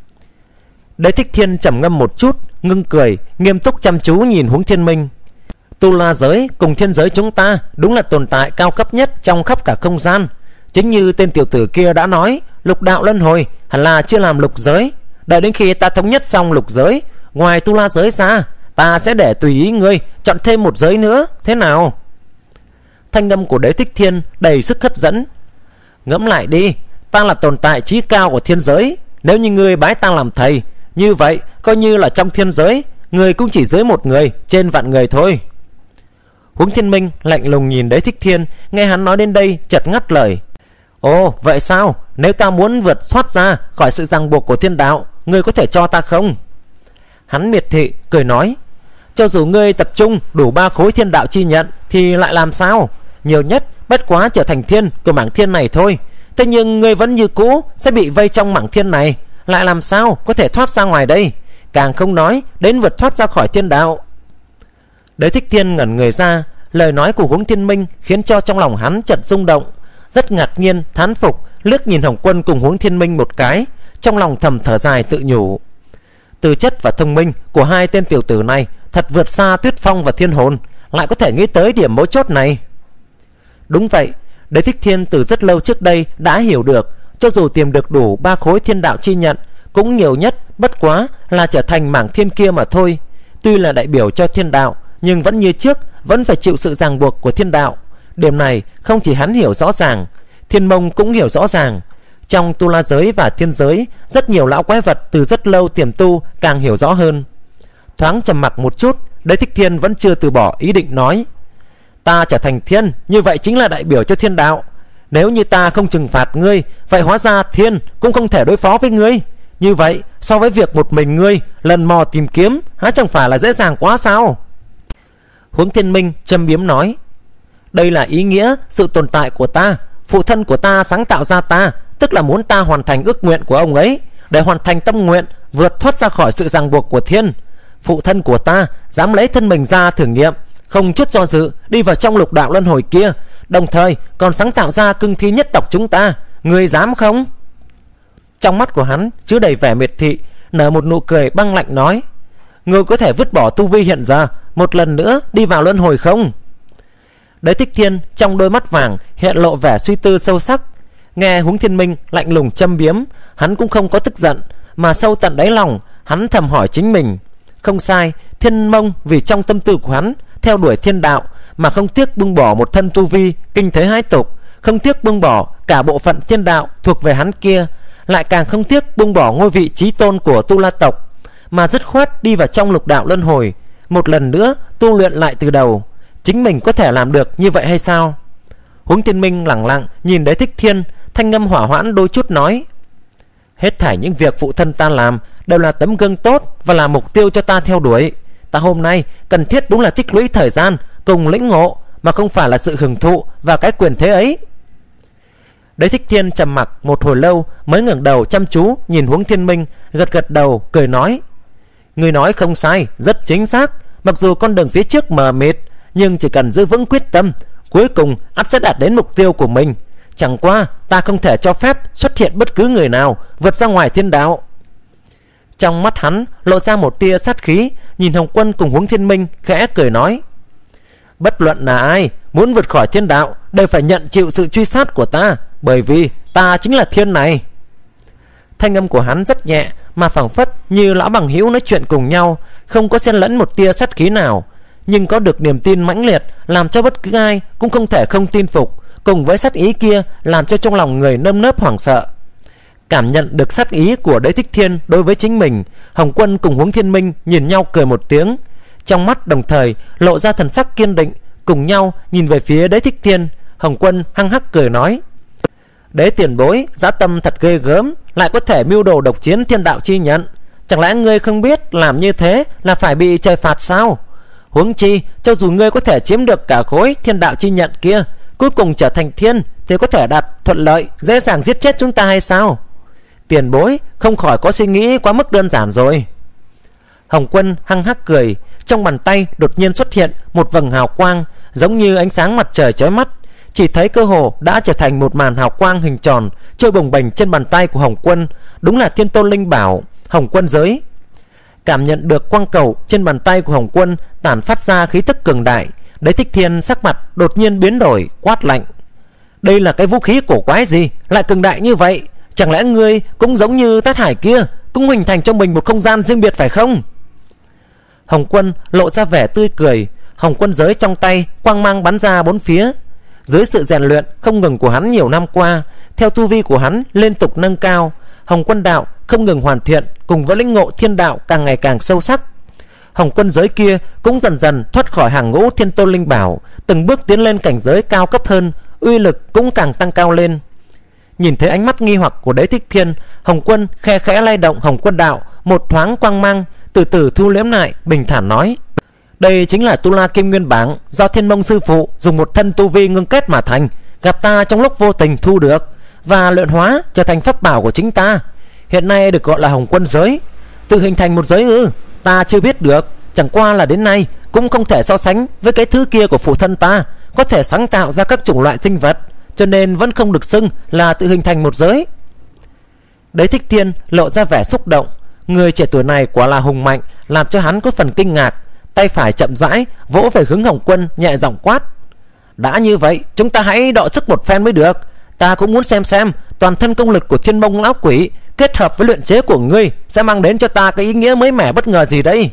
Đế Thích Thiên trầm ngâm một chút, ngưng cười, nghiêm túc chăm chú nhìn Huống Thiên Minh. Tu La giới cùng thiên giới chúng ta đúng là tồn tại cao cấp nhất trong khắp cả không gian. Chính như tên tiểu tử kia đã nói, lục đạo luân hồi hẳn là chưa làm lục giới. Đợi đến khi ta thống nhất xong lục giới, ngoài Tu La giới ra, ta sẽ để tùy ý ngươi chọn thêm một giới nữa, thế nào? Thanh âm của Đế Thích Thiên đầy sức hấp dẫn. Ngẫm lại đi, ta là tồn tại chí cao của thiên giới, nếu như ngươi bái ta làm thầy, như vậy coi như là trong thiên giới ngươi cũng chỉ dưới một người trên vạn người thôi. Huống Thiên Minh lạnh lùng nhìn Đế Thích Thiên, nghe hắn nói đến đây chợt ngắt lời. Ồ vậy sao? Nếu ta muốn vượt thoát ra khỏi sự ràng buộc của thiên đạo, ngươi có thể cho ta không? Hắn miệt thị cười nói, cho dù ngươi tập trung đủ ba khối thiên đạo chi nhận thì lại làm sao? Nhiều nhất bất quá trở thành thiên của mảng thiên này thôi. Thế nhưng ngươi vẫn như cũ sẽ bị vây trong mảng thiên này, lại làm sao có thể thoát ra ngoài đây? Càng không nói đến vượt thoát ra khỏi thiên đạo. Đế Thích Thiên ngẩn người ra, lời nói của Huống Thiên Minh khiến cho trong lòng hắn chợt rung động, rất ngạc nhiên thán phục, liếc nhìn Hồng Quân cùng Huống Thiên Minh một cái, trong lòng thầm thở dài tự nhủ. Tư chất và thông minh của hai tên tiểu tử này thật vượt xa Tuyết Phong và Thiên Hồn, lại có thể nghĩ tới điểm mấu chốt này? Đúng vậy, Đế Thích Thiên từ rất lâu trước đây đã hiểu được, cho dù tìm được đủ ba khối thiên đạo chi nhận, cũng nhiều nhất bất quá là trở thành mảng thiên kia mà thôi. Tuy là đại biểu cho thiên đạo, nhưng vẫn như trước, vẫn phải chịu sự ràng buộc của thiên đạo. Điểm này không chỉ hắn hiểu rõ ràng, Thiên Mông cũng hiểu rõ ràng. Trong tu la giới và thiên giới, rất nhiều lão quái vật từ rất lâu tiềm tu càng hiểu rõ hơn. Thoáng trầm mặc một chút, Đế Thích Thiên vẫn chưa từ bỏ ý định nói: ta trở thành thiên, như vậy chính là đại biểu cho thiên đạo. Nếu như ta không trừng phạt ngươi, vậy hóa ra thiên cũng không thể đối phó với ngươi. Như vậy so với việc một mình ngươi lần mò tìm kiếm, há chẳng phải là dễ dàng quá sao? Hướng Thiên Minh châm biếm nói: đây là ý nghĩa sự tồn tại của ta. Phụ thân của ta sáng tạo ra ta, tức là muốn ta hoàn thành ước nguyện của ông ấy, để hoàn thành tâm nguyện vượt thoát ra khỏi sự ràng buộc của thiên. Phụ thân của ta dám lấy thân mình ra thử nghiệm, không chút do dự đi vào trong lục đạo luân hồi kia, đồng thời còn sáng tạo ra cương thi nhất tộc chúng ta. Ngươi dám không? Trong mắt của hắn chứa đầy vẻ miệt thị, nở một nụ cười băng lạnh nói: ngươi có thể vứt bỏ tu vi hiện giờ, một lần nữa đi vào luân hồi không? Đế Thích Thiên trong đôi mắt vàng hiện lộ vẻ suy tư sâu sắc. Nghe Hướng Thiên Minh lạnh lùng châm biếm, hắn cũng không có tức giận, mà sâu tận đáy lòng hắn thầm hỏi chính mình: không sai, Thiên Mông vì trong tâm tư của hắn theo đuổi thiên đạo, mà không tiếc buông bỏ một thân tu vi kinh thế hãi tục, không tiếc buông bỏ cả bộ phận thiên đạo thuộc về hắn kia, lại càng không tiếc buông bỏ ngôi vị chí tôn của tu la tộc, mà dứt khoát đi vào trong lục đạo luân hồi, một lần nữa tu luyện lại từ đầu. Chính mình có thể làm được như vậy hay sao? Hướng Thiên Minh lẳng lặng nhìn Đế Thích Thiên, thanh âm hỏa hoãn đôi chút nói: hết thảy những việc phụ thân ta làm đều là tấm gương tốt và là mục tiêu cho ta theo đuổi. Ta hôm nay cần thiết đúng là tích lũy thời gian cùng lĩnh ngộ, mà không phải là sự hưởng thụ và cái quyền thế ấy. Đế Thích Thiên trầm mặc một hồi lâu mới ngẩng đầu chăm chú nhìn Hướng Thiên Minh, gật gật đầu cười nói: người nói không sai, rất chính xác. Mặc dù con đường phía trước mờ mịt, nhưng chỉ cần giữ vững quyết tâm, cuối cùng ắt sẽ đạt đến mục tiêu của mình. Chẳng qua ta không thể cho phép xuất hiện bất cứ người nào vượt ra ngoài thiên đạo. Trong mắt hắn lộ ra một tia sát khí, nhìn Hồng Quân cùng Hướng Thiên Minh khẽ cười nói: bất luận là ai muốn vượt khỏi thiên đạo đều phải nhận chịu sự truy sát của ta, bởi vì ta chính là thiên này. Thanh âm của hắn rất nhẹ, mà phảng phất như lão bằng hữu nói chuyện cùng nhau, không có xen lẫn một tia sát khí nào, nhưng có được niềm tin mãnh liệt làm cho bất cứ ai cũng không thể không tin phục, cùng với sát ý kia làm cho trong lòng người nơm nớp hoảng sợ. Cảm nhận được sát ý của Đế Thích Thiên đối với chính mình, Hồng Quân cùng Hướng Thiên Minh nhìn nhau cười một tiếng, trong mắt đồng thời lộ ra thần sắc kiên định, cùng nhau nhìn về phía Đế Thích Thiên. Hồng Quân hăng hắc cười nói: Đế tiền bối, dã tâm thật ghê gớm, lại có thể mưu đồ độc chiến thiên đạo chi nhận. Chẳng lẽ ngươi không biết làm như thế là phải bị trời phạt sao? Huống chi, cho dù ngươi có thể chiếm được cả khối thiên đạo chi nhận kia, cuối cùng trở thành thiên, thì có thể đạt thuận lợi dễ dàng giết chết chúng ta hay sao? Tiền bối không khỏi có suy nghĩ quá mức đơn giản rồi. Hồng Quân hăng hắc cười, trong bàn tay đột nhiên xuất hiện một vầng hào quang giống như ánh sáng mặt trời chói mắt, chỉ thấy cơ hồ đã trở thành một màn hào quang hình tròn trôi bồng bềnh trên bàn tay của Hồng Quân, đúng là Thiên Tôn Linh Bảo Hồng Quân giới. Cảm nhận được quang cầu trên bàn tay của Hồng Quân tản phát ra khí tức cường đại, Đế Thích Thiên sắc mặt đột nhiên biến đổi, quát lạnh: đây là cái vũ khí cổ quái gì lại cường đại như vậy? Chẳng lẽ ngươi cũng giống như Tát Hải kia, cũng hình thành cho mình một không gian riêng biệt phải không? Hồng Quân lộ ra vẻ tươi cười, Hồng Quân giới trong tay quang mang bắn ra bốn phía. Dưới sự rèn luyện không ngừng của hắn nhiều năm qua, theo tu vi của hắn liên tục nâng cao, Hồng Quân đạo không ngừng hoàn thiện, cùng với lĩnh ngộ thiên đạo càng ngày càng sâu sắc. Hồng Quân giới kia cũng dần dần thoát khỏi hàng ngũ Thiên Tôn Linh Bảo, từng bước tiến lên cảnh giới cao cấp hơn, uy lực cũng càng tăng cao lên. Nhìn thấy ánh mắt nghi hoặc của Đế Thích Thiên, Hồng Quân khe khẽ lay động Hồng Quân đạo, một thoáng quang mang từ từ thu liễm lại, bình thản nói: đây chính là Tu La Kim Nguyên Bảng do Thiên Mông sư phụ dùng một thân tu vi ngưng kết mà thành, gặp ta trong lúc vô tình thu được và luyện hóa trở thành pháp bảo của chính ta, hiện nay được gọi là Hồng Quân giới. Tự hình thành một giới ư? Ta chưa biết được, chẳng qua là đến nay cũng không thể so sánh với cái thứ kia của phụ thân ta, có thể sáng tạo ra các chủng loại sinh vật, cho nên vẫn không được xưng là tự hình thành một giới. Đế Thích Thiên lộ ra vẻ xúc động, người trẻ tuổi này quả là hùng mạnh, làm cho hắn có phần kinh ngạc. tay phải chậm rãi vỗ về hướng Hồng Quân, nhẹ giọng quát: đã như vậy, chúng ta hãy đọ sức một phen mới được. Ta cũng muốn xem xem toàn thân công lực của Thiên Mông lão quỷ kết hợp với luyện chế của ngươi sẽ mang đến cho ta cái ý nghĩa mới mẻ bất ngờ gì đây.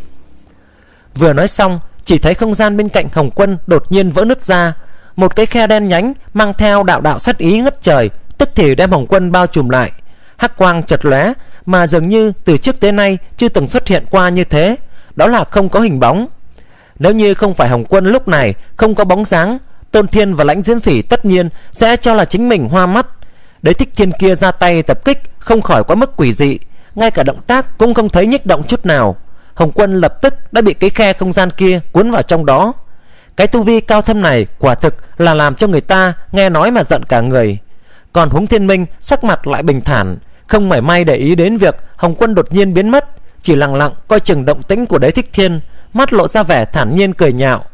Vừa nói xong, chỉ thấy không gian bên cạnh Hồng Quân đột nhiên vỡ nứt ra, một cái khe đen nhánh mang theo đạo đạo sát ý ngất trời, tức thì đem Hồng Quân bao trùm lại. Hắc quang chợt lóe mà dường như từ trước tới nay chưa từng xuất hiện qua như thế, đó là không có hình bóng. Nếu như không phải Hồng Quân lúc này không có bóng dáng, Tôn Thiên và Lãnh Diễm Phỉ tất nhiên sẽ cho là chính mình hoa mắt. Đế Thích Thiên kia ra tay tập kích không khỏi quá mức quỷ dị, ngay cả động tác cũng không thấy nhích động chút nào. Hồng Quân lập tức đã bị cái khe không gian kia cuốn vào trong đó. Cái tu vi cao thâm này quả thực là làm cho người ta nghe nói mà giận cả người. Còn Huống Thiên Minh sắc mặt lại bình thản, không mảy may để ý đến việc Hồng Quân đột nhiên biến mất, chỉ lặng lặng coi chừng động tĩnh của Đế Thích Thiên, mắt lộ ra vẻ thản nhiên cười nhạo.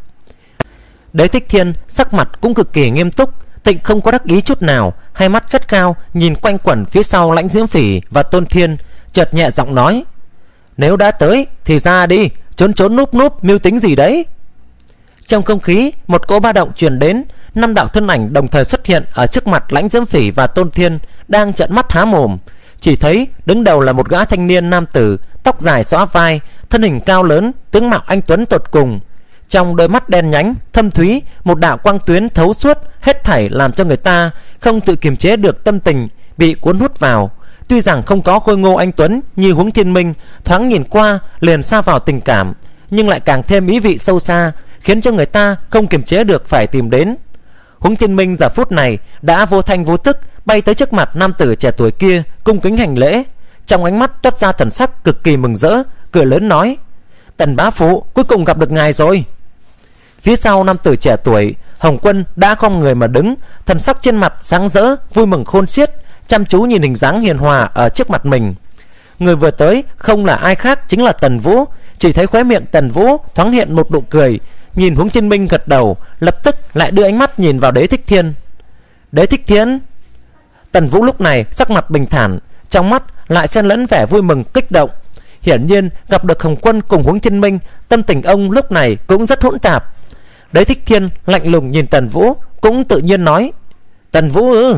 Đế Thích Thiên sắc mặt cũng cực kỳ nghiêm túc, tịnh không có đắc ý chút nào, hai mắt gắt gao nhìn quanh quẩn phía sau Lãnh Diễm Phỉ và Tôn Thiên, chợt nhẹ giọng nói: nếu đã tới thì ra đi, trốn trốn núp núp mưu tính gì đấy. Trong không khí một cỗ ba động truyền đến, năm đạo thân ảnh đồng thời xuất hiện ở trước mặt Lãnh Diễm Phỉ và Tôn Thiên, đang trợn mắt há mồm. Chỉ thấy đứng đầu là một gã thanh niên nam tử, tóc dài xõa vai, thân hình cao lớn, tướng mạo anh tuấn tột cùng. Trong đôi mắt đen nhánh thâm thúy, một đạo quang tuyến thấu suốt, hết thảy làm cho người ta không tự kiềm chế được tâm tình bị cuốn hút vào. Tuy rằng không có khôi ngô anh tuấn như Huống Thiên Minh, thoáng nhìn qua liền sa vào tình cảm, nhưng lại càng thêm ý vị sâu xa, khiến cho người ta không kiềm chế được phải tìm đến. Huống Thiên Minh giờ phút này đã vô thanh vô tức bay tới trước mặt nam tử trẻ tuổi kia, cung kính hành lễ, trong ánh mắt toát ra thần sắc cực kỳ mừng rỡ, cười lớn nói: Tần bá phụ, cuối cùng gặp được ngài rồi. Phía sau nam tử trẻ tuổi, Hồng Quân đã khom người mà đứng, thần sắc trên mặt sáng rỡ, vui mừng khôn xiết, chăm chú nhìn hình dáng hiền hòa ở trước mặt mình. Người vừa tới không là ai khác chính là Tần Vũ. Chỉ thấy khóe miệng Tần Vũ thoáng hiện một nụ cười, nhìn Huống Thiên Minh gật đầu, lập tức lại đưa ánh mắt nhìn vào Đế Thích Thiên. Đế Thích Thiên. Tần Vũ lúc này sắc mặt bình thản, trong mắt lại xen lẫn vẻ vui mừng kích động. Hiển nhiên gặp được Hồng Quân cùng Huống Thiên Minh, tâm tình ông lúc này cũng rất hỗn tạp. Đế Thích Thiên lạnh lùng nhìn Tần Vũ, cũng tự nhiên nói: Tần Vũ ư?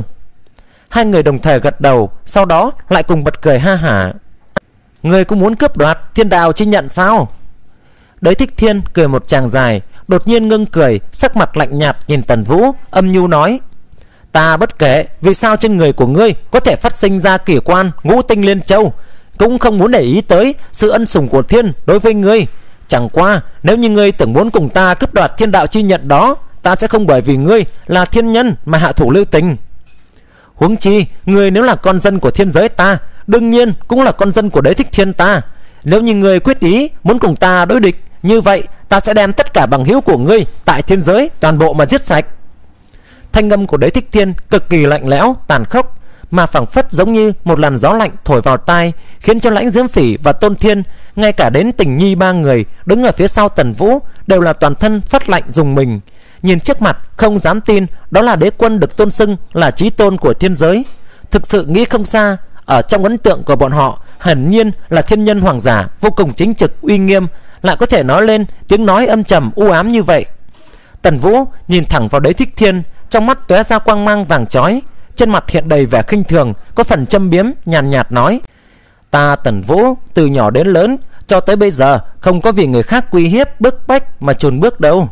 Hai người đồng thời gật đầu, sau đó lại cùng bật cười ha hả. Người cũng muốn cướp đoạt thiên đạo chi nhận sao? Đế Thích Thiên cười một tràng dài, đột nhiên ngưng cười, sắc mặt lạnh nhạt nhìn Tần Vũ, âm nhu nói: Ta bất kể vì sao trên người của ngươi có thể phát sinh ra kỳ quan ngũ tinh liên châu, cũng không muốn để ý tới sự ân sủng của thiên đối với ngươi. Chẳng qua nếu như ngươi tưởng muốn cùng ta cướp đoạt thiên đạo chi nhận đó, ta sẽ không bởi vì ngươi là thiên nhân mà hạ thủ lưu tình. Huống chi ngươi nếu là con dân của thiên giới ta, đương nhiên cũng là con dân của Đế Thích Thiên ta. Nếu như ngươi quyết ý muốn cùng ta đối địch, như vậy ta sẽ đem tất cả bằng hữu của ngươi tại thiên giới toàn bộ mà giết sạch. Thanh âm của Đế Thích Thiên cực kỳ lạnh lẽo, tàn khốc, mà phảng phất giống như một làn gió lạnh thổi vào tai, khiến cho Lãnh Diễm Phỉ và Tôn Thiên, ngay cả đến Tình Nhi ba người đứng ở phía sau Tần Vũ đều là toàn thân phát lạnh rùng mình, nhìn trước mặt không dám tin đó là đế quân được tôn xưng là chí tôn của thiên giới. Thực sự nghĩ không xa, ở trong ấn tượng của bọn họ hẳn nhiên là thiên nhân hoàng giả vô cùng chính trực uy nghiêm, lại có thể nói lên tiếng nói âm trầm u ám như vậy. Tần Vũ nhìn thẳng vào Đế Thích Thiên, trong mắt tóe ra quang mang vàng chói, trên mặt hiện đầy vẻ khinh thường, có phần châm biếm, nhàn nhạt, nhạt nói: Ta Tần Vũ từ nhỏ đến lớn cho tới bây giờ không có vì người khác uy hiếp bức bách mà chùn bước đâu.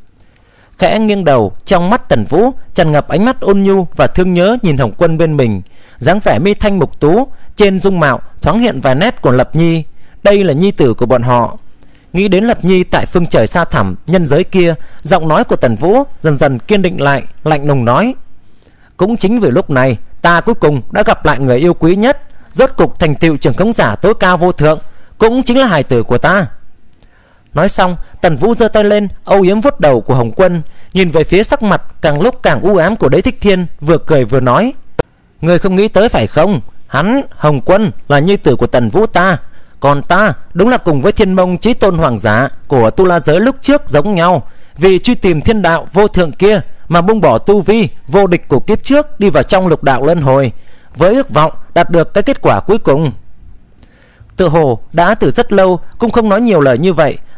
Khẽ nghiêng đầu, trong mắt Tần Vũ tràn ngập ánh mắt ôn nhu và thương nhớ nhìn Hồng Quân bên mình, dáng vẻ mi thanh mục tú, trên dung mạo thoáng hiện vài nét của Lập Nhi. Đây là nhi tử của bọn họ. Nghĩ đến Lập Nhi tại phương trời xa thẳm nhân giới kia, giọng nói của Tần Vũ dần dần kiên định lại, lạnh lùng nói: Cũng chính vì lúc này ta cuối cùng đã gặp lại người yêu quý nhất, rốt cục thành tựu trưởng khống giả tối cao vô thượng, cũng chính là hài tử của ta. Nói xong, Tần Vũ giơ tay lên âu yếm vuốt đầu của Hồng Quân, nhìn về phía sắc mặt càng lúc càng u ám của Đế Thích Thiên, vừa cười vừa nói: Người không nghĩ tới phải không? Hắn Hồng Quân là nhi tử của Tần Vũ ta, còn ta đúng là cùng với Thiên Mông chí tôn hoàng giả của tu la giới lúc trước giống nhau, vì truy tìm thiên đạo vô thượng kia mà buông bỏ tu vi vô địch của kiếp trước, đi vào trong lục đạo luân hồi, với ước vọng đạt được cái kết quả cuối cùng. Tự hồ đã từ rất lâu cũng không nói nhiều lời như vậy,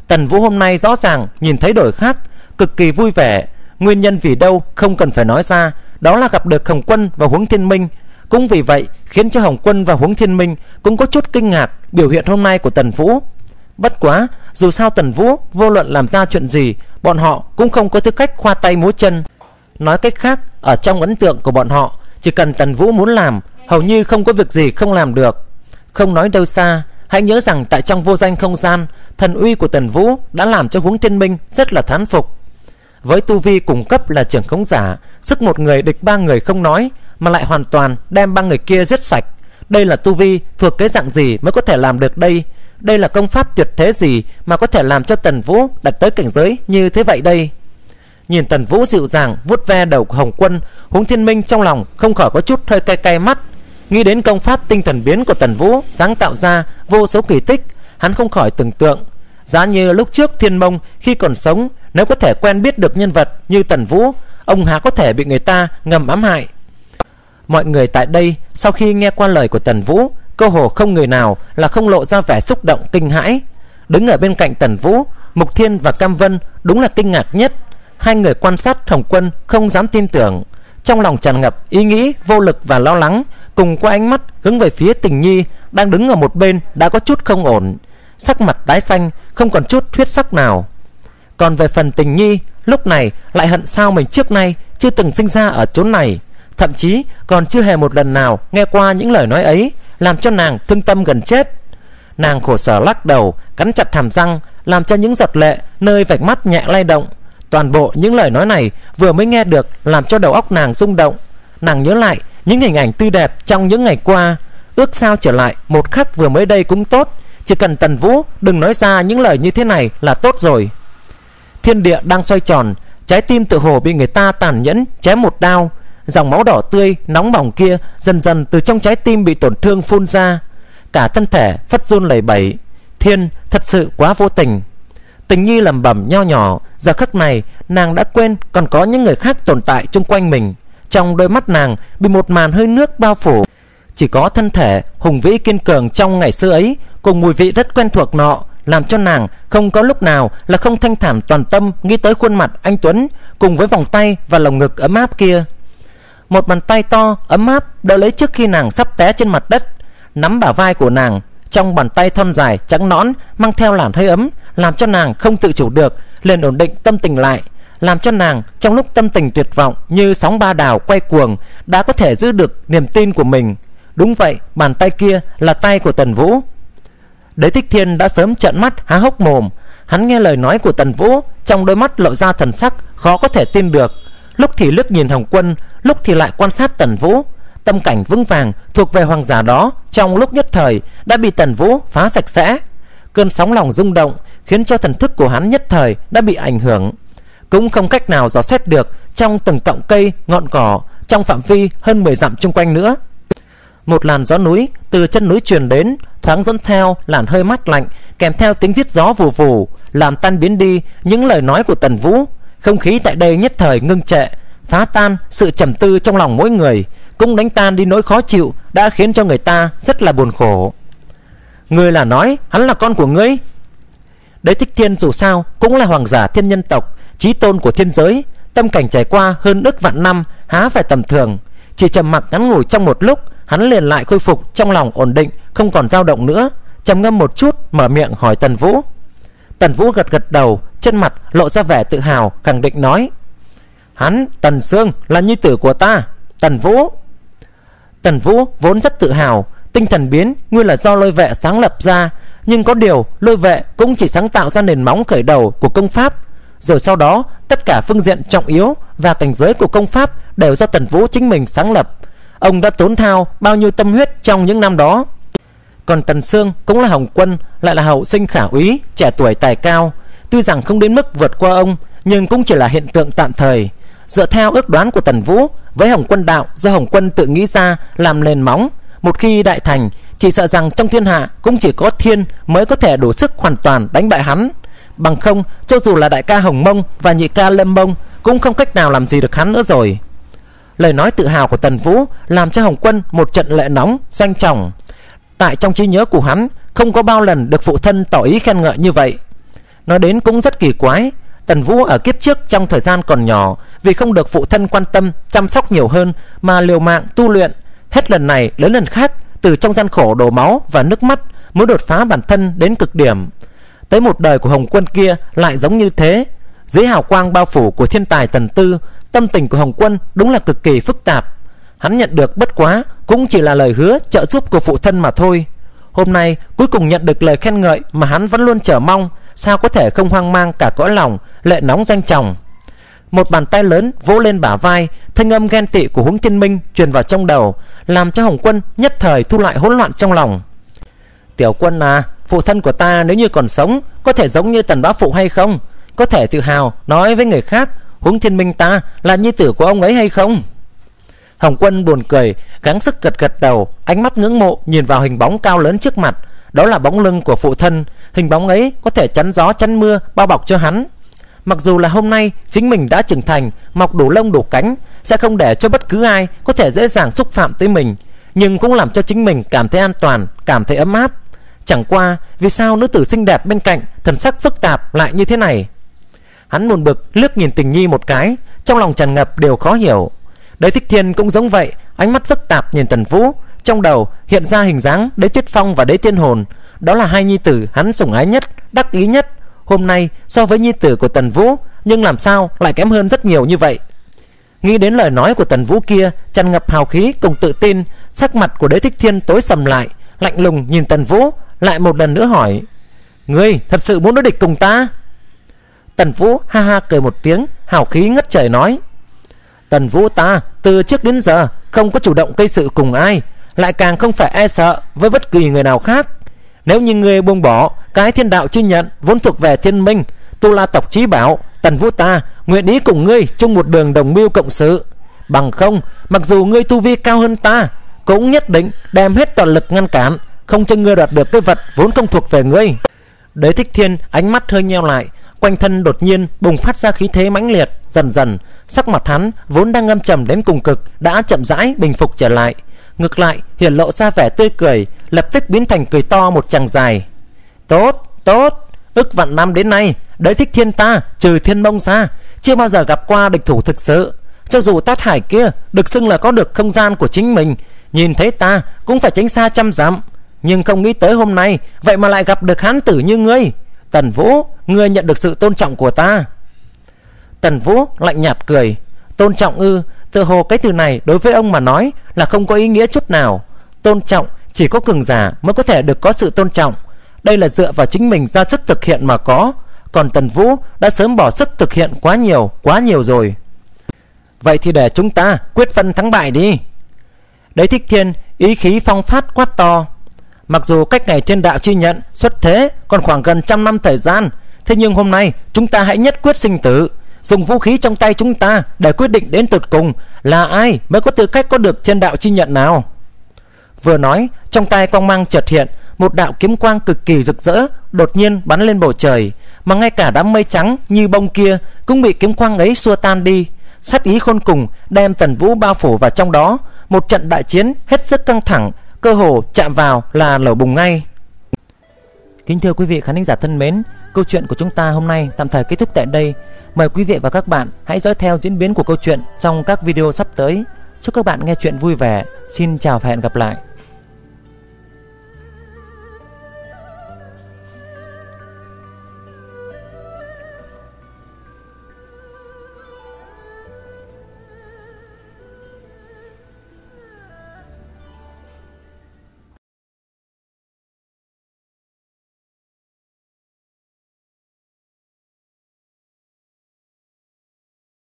Tần Vũ hôm nay rõ ràng nhìn thấy đổi khác, cực kỳ vui vẻ. Nguyên nhân vì đâu không cần phải nói ra, đó là gặp được Hồng Quân và Huống Thiên Minh. Cũng vì vậy khiến cho Hồng Quân và Huống Thiên Minh cũng có chút kinh ngạc biểu hiện hôm nay của Tần Vũ. Bất quá dù sao Tần Vũ vô luận làm ra chuyện gì, bọn họ cũng không có tư cách khoa tay múa chân. Nói cách khác, ở trong ấn tượng của bọn họ, chỉ cần Tần Vũ muốn làm, hầu như không có việc gì không làm được. Không nói đâu xa, hãy nhớ rằng tại trong vô danh không gian, thần uy của Tần Vũ đã làm cho Huống Thiên Minh rất là thán phục. Với tu vi cùng cấp là trưởng khống giả, sức một người địch ba người không nói, mà lại hoàn toàn đem ba người kia giết sạch. Đây là tu vi thuộc cái dạng gì mới có thể làm được đây? Đây là công pháp tuyệt thế gì mà có thể làm cho Tần Vũ đạt tới cảnh giới như thế vậy đây? Nhìn Tần Vũ dịu dàng vuốt ve đầu của Hồng Quân, Huống Thiên Minh trong lòng không khỏi có chút hơi cay cay mắt. Nghĩ đến công pháp tinh thần biến của Tần Vũ sáng tạo ra vô số kỳ tích, hắn không khỏi tưởng tượng, giá như lúc trước Thiên Mông khi còn sống, nếu có thể quen biết được nhân vật như Tần Vũ, ông há có thể bị người ta ngầm ám hại. Mọi người tại đây sau khi nghe qua lời của Tần Vũ, cơ hồ không người nào là không lộ ra vẻ xúc động kinh hãi. Đứng ở bên cạnh Tần Vũ, Mục Thiên và Cam Vân đúng là kinh ngạc nhất. Hai người quan sát Hồng Quân không dám tin tưởng, trong lòng tràn ngập ý nghĩ vô lực và lo lắng, cùng qua ánh mắt hướng về phía Tình Nhi đang đứng ở một bên đã có chút không ổn, sắc mặt tái xanh, không còn chút huyết sắc nào. Còn về phần Tình Nhi, lúc này lại hận sao mình trước nay chưa từng sinh ra ở chốn này, thậm chí còn chưa hề một lần nào nghe qua những lời nói ấy, làm cho nàng thương tâm gần chết. Nàng khổ sở lắc đầu, cắn chặt hàm răng, làm cho những giọt lệ nơi vạch mắt nhẹ lay động. Toàn bộ những lời nói này vừa mới nghe được làm cho đầu óc nàng rung động. Nàng nhớ lại những hình ảnh tươi đẹp trong những ngày qua, ước sao trở lại một khắc vừa mới đây cũng tốt. Chỉ cần Tần Vũ đừng nói ra những lời như thế này là tốt rồi. Thiên địa đang xoay tròn, trái tim tự hồ bị người ta tàn nhẫn chém một đao. Dòng máu đỏ tươi nóng bỏng kia dần dần từ trong trái tim bị tổn thương phun ra, cả thân thể phất run lẩy bẩy. Thiên thật sự quá vô tình. Tình Nhi lẩm bẩm nho nhỏ, giờ khắc này nàng đã quên còn có những người khác tồn tại xung quanh mình. Trong đôi mắt nàng bị một màn hơi nước bao phủ, chỉ có thân thể hùng vĩ kiên cường trong ngày xưa ấy cùng mùi vị rất quen thuộc nọ, làm cho nàng không có lúc nào là không thanh thản toàn tâm nghĩ tới khuôn mặt anh tuấn cùng với vòng tay và lồng ngực ấm áp kia. Một bàn tay to ấm áp đỡ lấy trước khi nàng sắp té trên mặt đất, nắm bả vai của nàng. Trong bàn tay thon dài trắng nõn mang theo làn hơi ấm, làm cho nàng không tự chủ được liền ổn định tâm tình lại, làm cho nàng trong lúc tâm tình tuyệt vọng như sóng ba đào quay cuồng đã có thể giữ được niềm tin của mình. Đúng vậy, bàn tay kia là tay của Tần Vũ. Đế Thích Thiên đã sớm trợn mắt há hốc mồm. Hắn nghe lời nói của Tần Vũ, trong đôi mắt lộ ra thần sắc khó có thể tin được. Lúc thì liếc nhìn Hồng Quân, lúc thì lại quan sát Tần Vũ. Tâm cảnh vững vàng thuộc về hoàng giả đó trong lúc nhất thời đã bị Tần Vũ phá sạch sẽ. Cơn sóng lòng rung động khiến cho thần thức của hắn nhất thời đã bị ảnh hưởng, cũng không cách nào dò xét được trong từng cọng cây ngọn cỏ trong phạm vi hơn mười dặm chung quanh nữa. Một làn gió núi từ chân núi truyền đến, thoáng dẫn theo làn hơi mát lạnh kèm theo tiếng rít gió vù vù, làm tan biến đi những lời nói của Tần Vũ. Không khí tại đây nhất thời ngưng trệ, phá tan sự trầm tư trong lòng mỗi người, cũng đánh tan đi nỗi khó chịu đã khiến cho người ta rất là buồn khổ. Ngươi là nói hắn là con của ngươi? Đế Thích Thiên dù sao cũng là hoàng giả thiên nhân tộc, chí tôn của thiên giới, tâm cảnh trải qua hơn ức vạn năm há phải tầm thường. Chỉ trầm mặc ngắn ngủi trong một lúc, hắn liền lại khôi phục trong lòng ổn định, không còn dao động nữa. Trầm ngâm một chút, mở miệng hỏi Tần Vũ. Tần Vũ gật gật đầu, trên mặt lộ ra vẻ tự hào, khẳng định nói: hắn Tần Sương là nhi tử của ta, Tần Vũ. Tần Vũ vốn rất tự hào, tinh thần biến nguyên là do lôi vệ sáng lập ra, nhưng có điều lôi vệ cũng chỉ sáng tạo ra nền móng khởi đầu của công pháp, rồi sau đó tất cả phương diện trọng yếu và cảnh giới của công pháp đều do Tần Vũ chính mình sáng lập. Ông đã tốn thao bao nhiêu tâm huyết trong những năm đó. Còn Tần Sương cũng là Hồng Quân, lại là hậu sinh khả úy, trẻ tuổi tài cao. Tuy rằng không đến mức vượt qua ông, nhưng cũng chỉ là hiện tượng tạm thời. Dựa theo ước đoán của Tần Vũ, với Hồng Quân đạo do Hồng Quân tự nghĩ ra làm nền móng, một khi đại thành, chỉ sợ rằng trong thiên hạ cũng chỉ có Thiên mới có thể đủ sức hoàn toàn đánh bại hắn. Bằng không, cho dù là đại ca Hồng Mông và nhị ca Lâm Mông cũng không cách nào làm gì được hắn nữa rồi. Lời nói tự hào của Tần Vũ làm cho Hồng Quân một trận lệ nóng doanh trọng. Tại trong trí nhớ của hắn không có bao lần được phụ thân tỏ ý khen ngợi như vậy. Nói đến cũng rất kỳ quái, Tần Vũ ở kiếp trước trong thời gian còn nhỏ, vì không được phụ thân quan tâm chăm sóc nhiều hơn mà liều mạng tu luyện, hết lần này đến lần khác, từ trong gian khổ đổ máu và nước mắt mới đột phá bản thân đến cực điểm. Tới một đời của Hồng Quân kia lại giống như thế. Dưới hào quang bao phủ của thiên tài Tần Tư, tâm tình của Hồng Quân đúng là cực kỳ phức tạp. Hắn nhận được bất quá cũng chỉ là lời hứa trợ giúp của phụ thân mà thôi. Hôm nay cuối cùng nhận được lời khen ngợi mà hắn vẫn luôn chờ mong, sao có thể không hoang mang cả cõi lòng, lệ nóng doanh trọng. Một bàn tay lớn vỗ lên bả vai, thanh âm ghen tị của Huống Thiên Minh truyền vào trong đầu, làm cho Hồng Quân nhất thời thu lại hỗn loạn trong lòng. Tiểu Quân à, phụ thân của ta nếu như còn sống có thể giống như Tần bá phụ hay không? Có thể tự hào nói với người khác Huống Thiên Minh ta là nhi tử của ông ấy hay không? Hồng Quân buồn cười, gắng sức gật gật đầu, ánh mắt ngưỡng mộ nhìn vào hình bóng cao lớn trước mặt. Đó là bóng lưng của phụ thân. Hình bóng ấy có thể chắn gió chắn mưa, bao bọc cho hắn. Mặc dù là hôm nay chính mình đã trưởng thành, mọc đủ lông đủ cánh, sẽ không để cho bất cứ ai có thể dễ dàng xúc phạm tới mình, nhưng cũng làm cho chính mình cảm thấy an toàn, cảm thấy ấm áp. Chẳng qua vì sao nữ tử xinh đẹp bên cạnh thần sắc phức tạp lại như thế này? Hắn buồn bực liếc nhìn Tình Nhi một cái, trong lòng tràn ngập điều khó hiểu. Đế Thích Thiên cũng giống vậy, ánh mắt phức tạp nhìn Tần Vũ, trong đầu hiện ra hình dáng Đế Tuyết Phong và Đế Thiên Hồn. Đó là hai nhi tử hắn sủng ái nhất, đắc ý nhất. Hôm nay so với nhi tử của Tần Vũ, nhưng làm sao lại kém hơn rất nhiều như vậy? Nghĩ đến lời nói của Tần Vũ kia tràn ngập hào khí cùng tự tin, sắc mặt của Đế Thích Thiên tối sầm lại, lạnh lùng nhìn Tần Vũ, lại một lần nữa hỏi: ngươi thật sự muốn đối địch cùng ta? Tần Vũ ha ha cười một tiếng, hào khí ngất trời nói: Tần Vũ ta từ trước đến giờ không có chủ động gây sự cùng ai, lại càng không phải e sợ với bất kỳ người nào khác. Nếu như ngươi buông bỏ cái thiên đạo chi nhận vốn thuộc về thiên minh, Tu La tộc chí bảo, Tần Vũ ta nguyện ý cùng ngươi chung một đường đồng mưu cộng sự. Bằng không, mặc dù ngươi tu vi cao hơn ta, cũng nhất định đem hết toàn lực ngăn cản, không cho ngươi đoạt được cái vật vốn không thuộc về ngươi. Đế Thích Thiên ánh mắt hơi nheo lại, quanh thân đột nhiên bùng phát ra khí thế mãnh liệt. Dần dần sắc mặt hắn vốn đang âm trầm đến cùng cực đã chậm rãi bình phục trở lại, ngược lại hiển lộ ra vẻ tươi cười, lập tức biến thành cười to một tràng dài. Tốt, tốt, ức vạn năm đến nay Đế Thích Thiên ta trừ Thiên Mông ra chưa bao giờ gặp qua địch thủ thực sự. Cho dù Tát Hải kia được xưng là có được không gian của chính mình, nhìn thấy ta cũng phải tránh xa trăm dặm, nhưng không nghĩ tới hôm nay vậy mà lại gặp được hán tử như ngươi. Tần Vũ, ngươi nhận được sự tôn trọng của ta. Tần Vũ lạnh nhạt cười. Tôn trọng ư? Tự hồ cái từ này đối với ông mà nói là không có ý nghĩa chút nào. Tôn trọng chỉ có cường giả mới có thể được có sự tôn trọng. Đây là dựa vào chính mình ra sức thực hiện mà có, còn Tần Vũ đã sớm bỏ sức thực hiện quá nhiều, quá nhiều rồi. Vậy thì để chúng ta quyết phân thắng bại đi. Đế Thích Thiên ý khí phong phát quát to. Mặc dù cách ngày thiên đạo chi nhận xuất thế còn khoảng gần trăm năm thời gian, thế nhưng hôm nay chúng ta hãy nhất quyết sinh tử, dùng vũ khí trong tay chúng ta để quyết định đến tột cùng là ai mới có tư cách có được thiên đạo chi nhận nào. Vừa nói, trong tay quang mang chợt hiện, một đạo kiếm quang cực kỳ rực rỡ đột nhiên bắn lên bầu trời, mà ngay cả đám mây trắng như bông kia cũng bị kiếm quang ấy xua tan đi. Sát ý khôn cùng đem Tần Vũ bao phủ vào trong đó. Một trận đại chiến hết sức căng thẳng, cơ hồ chạm vào là nổ bùng ngay. Kính thưa quý vị khán giả thân mến, câu chuyện của chúng ta hôm nay tạm thời kết thúc tại đây. Mời quý vị và các bạn hãy dõi theo diễn biến của câu chuyện trong các video sắp tới. Chúc các bạn nghe chuyện vui vẻ. Xin chào và hẹn gặp lại.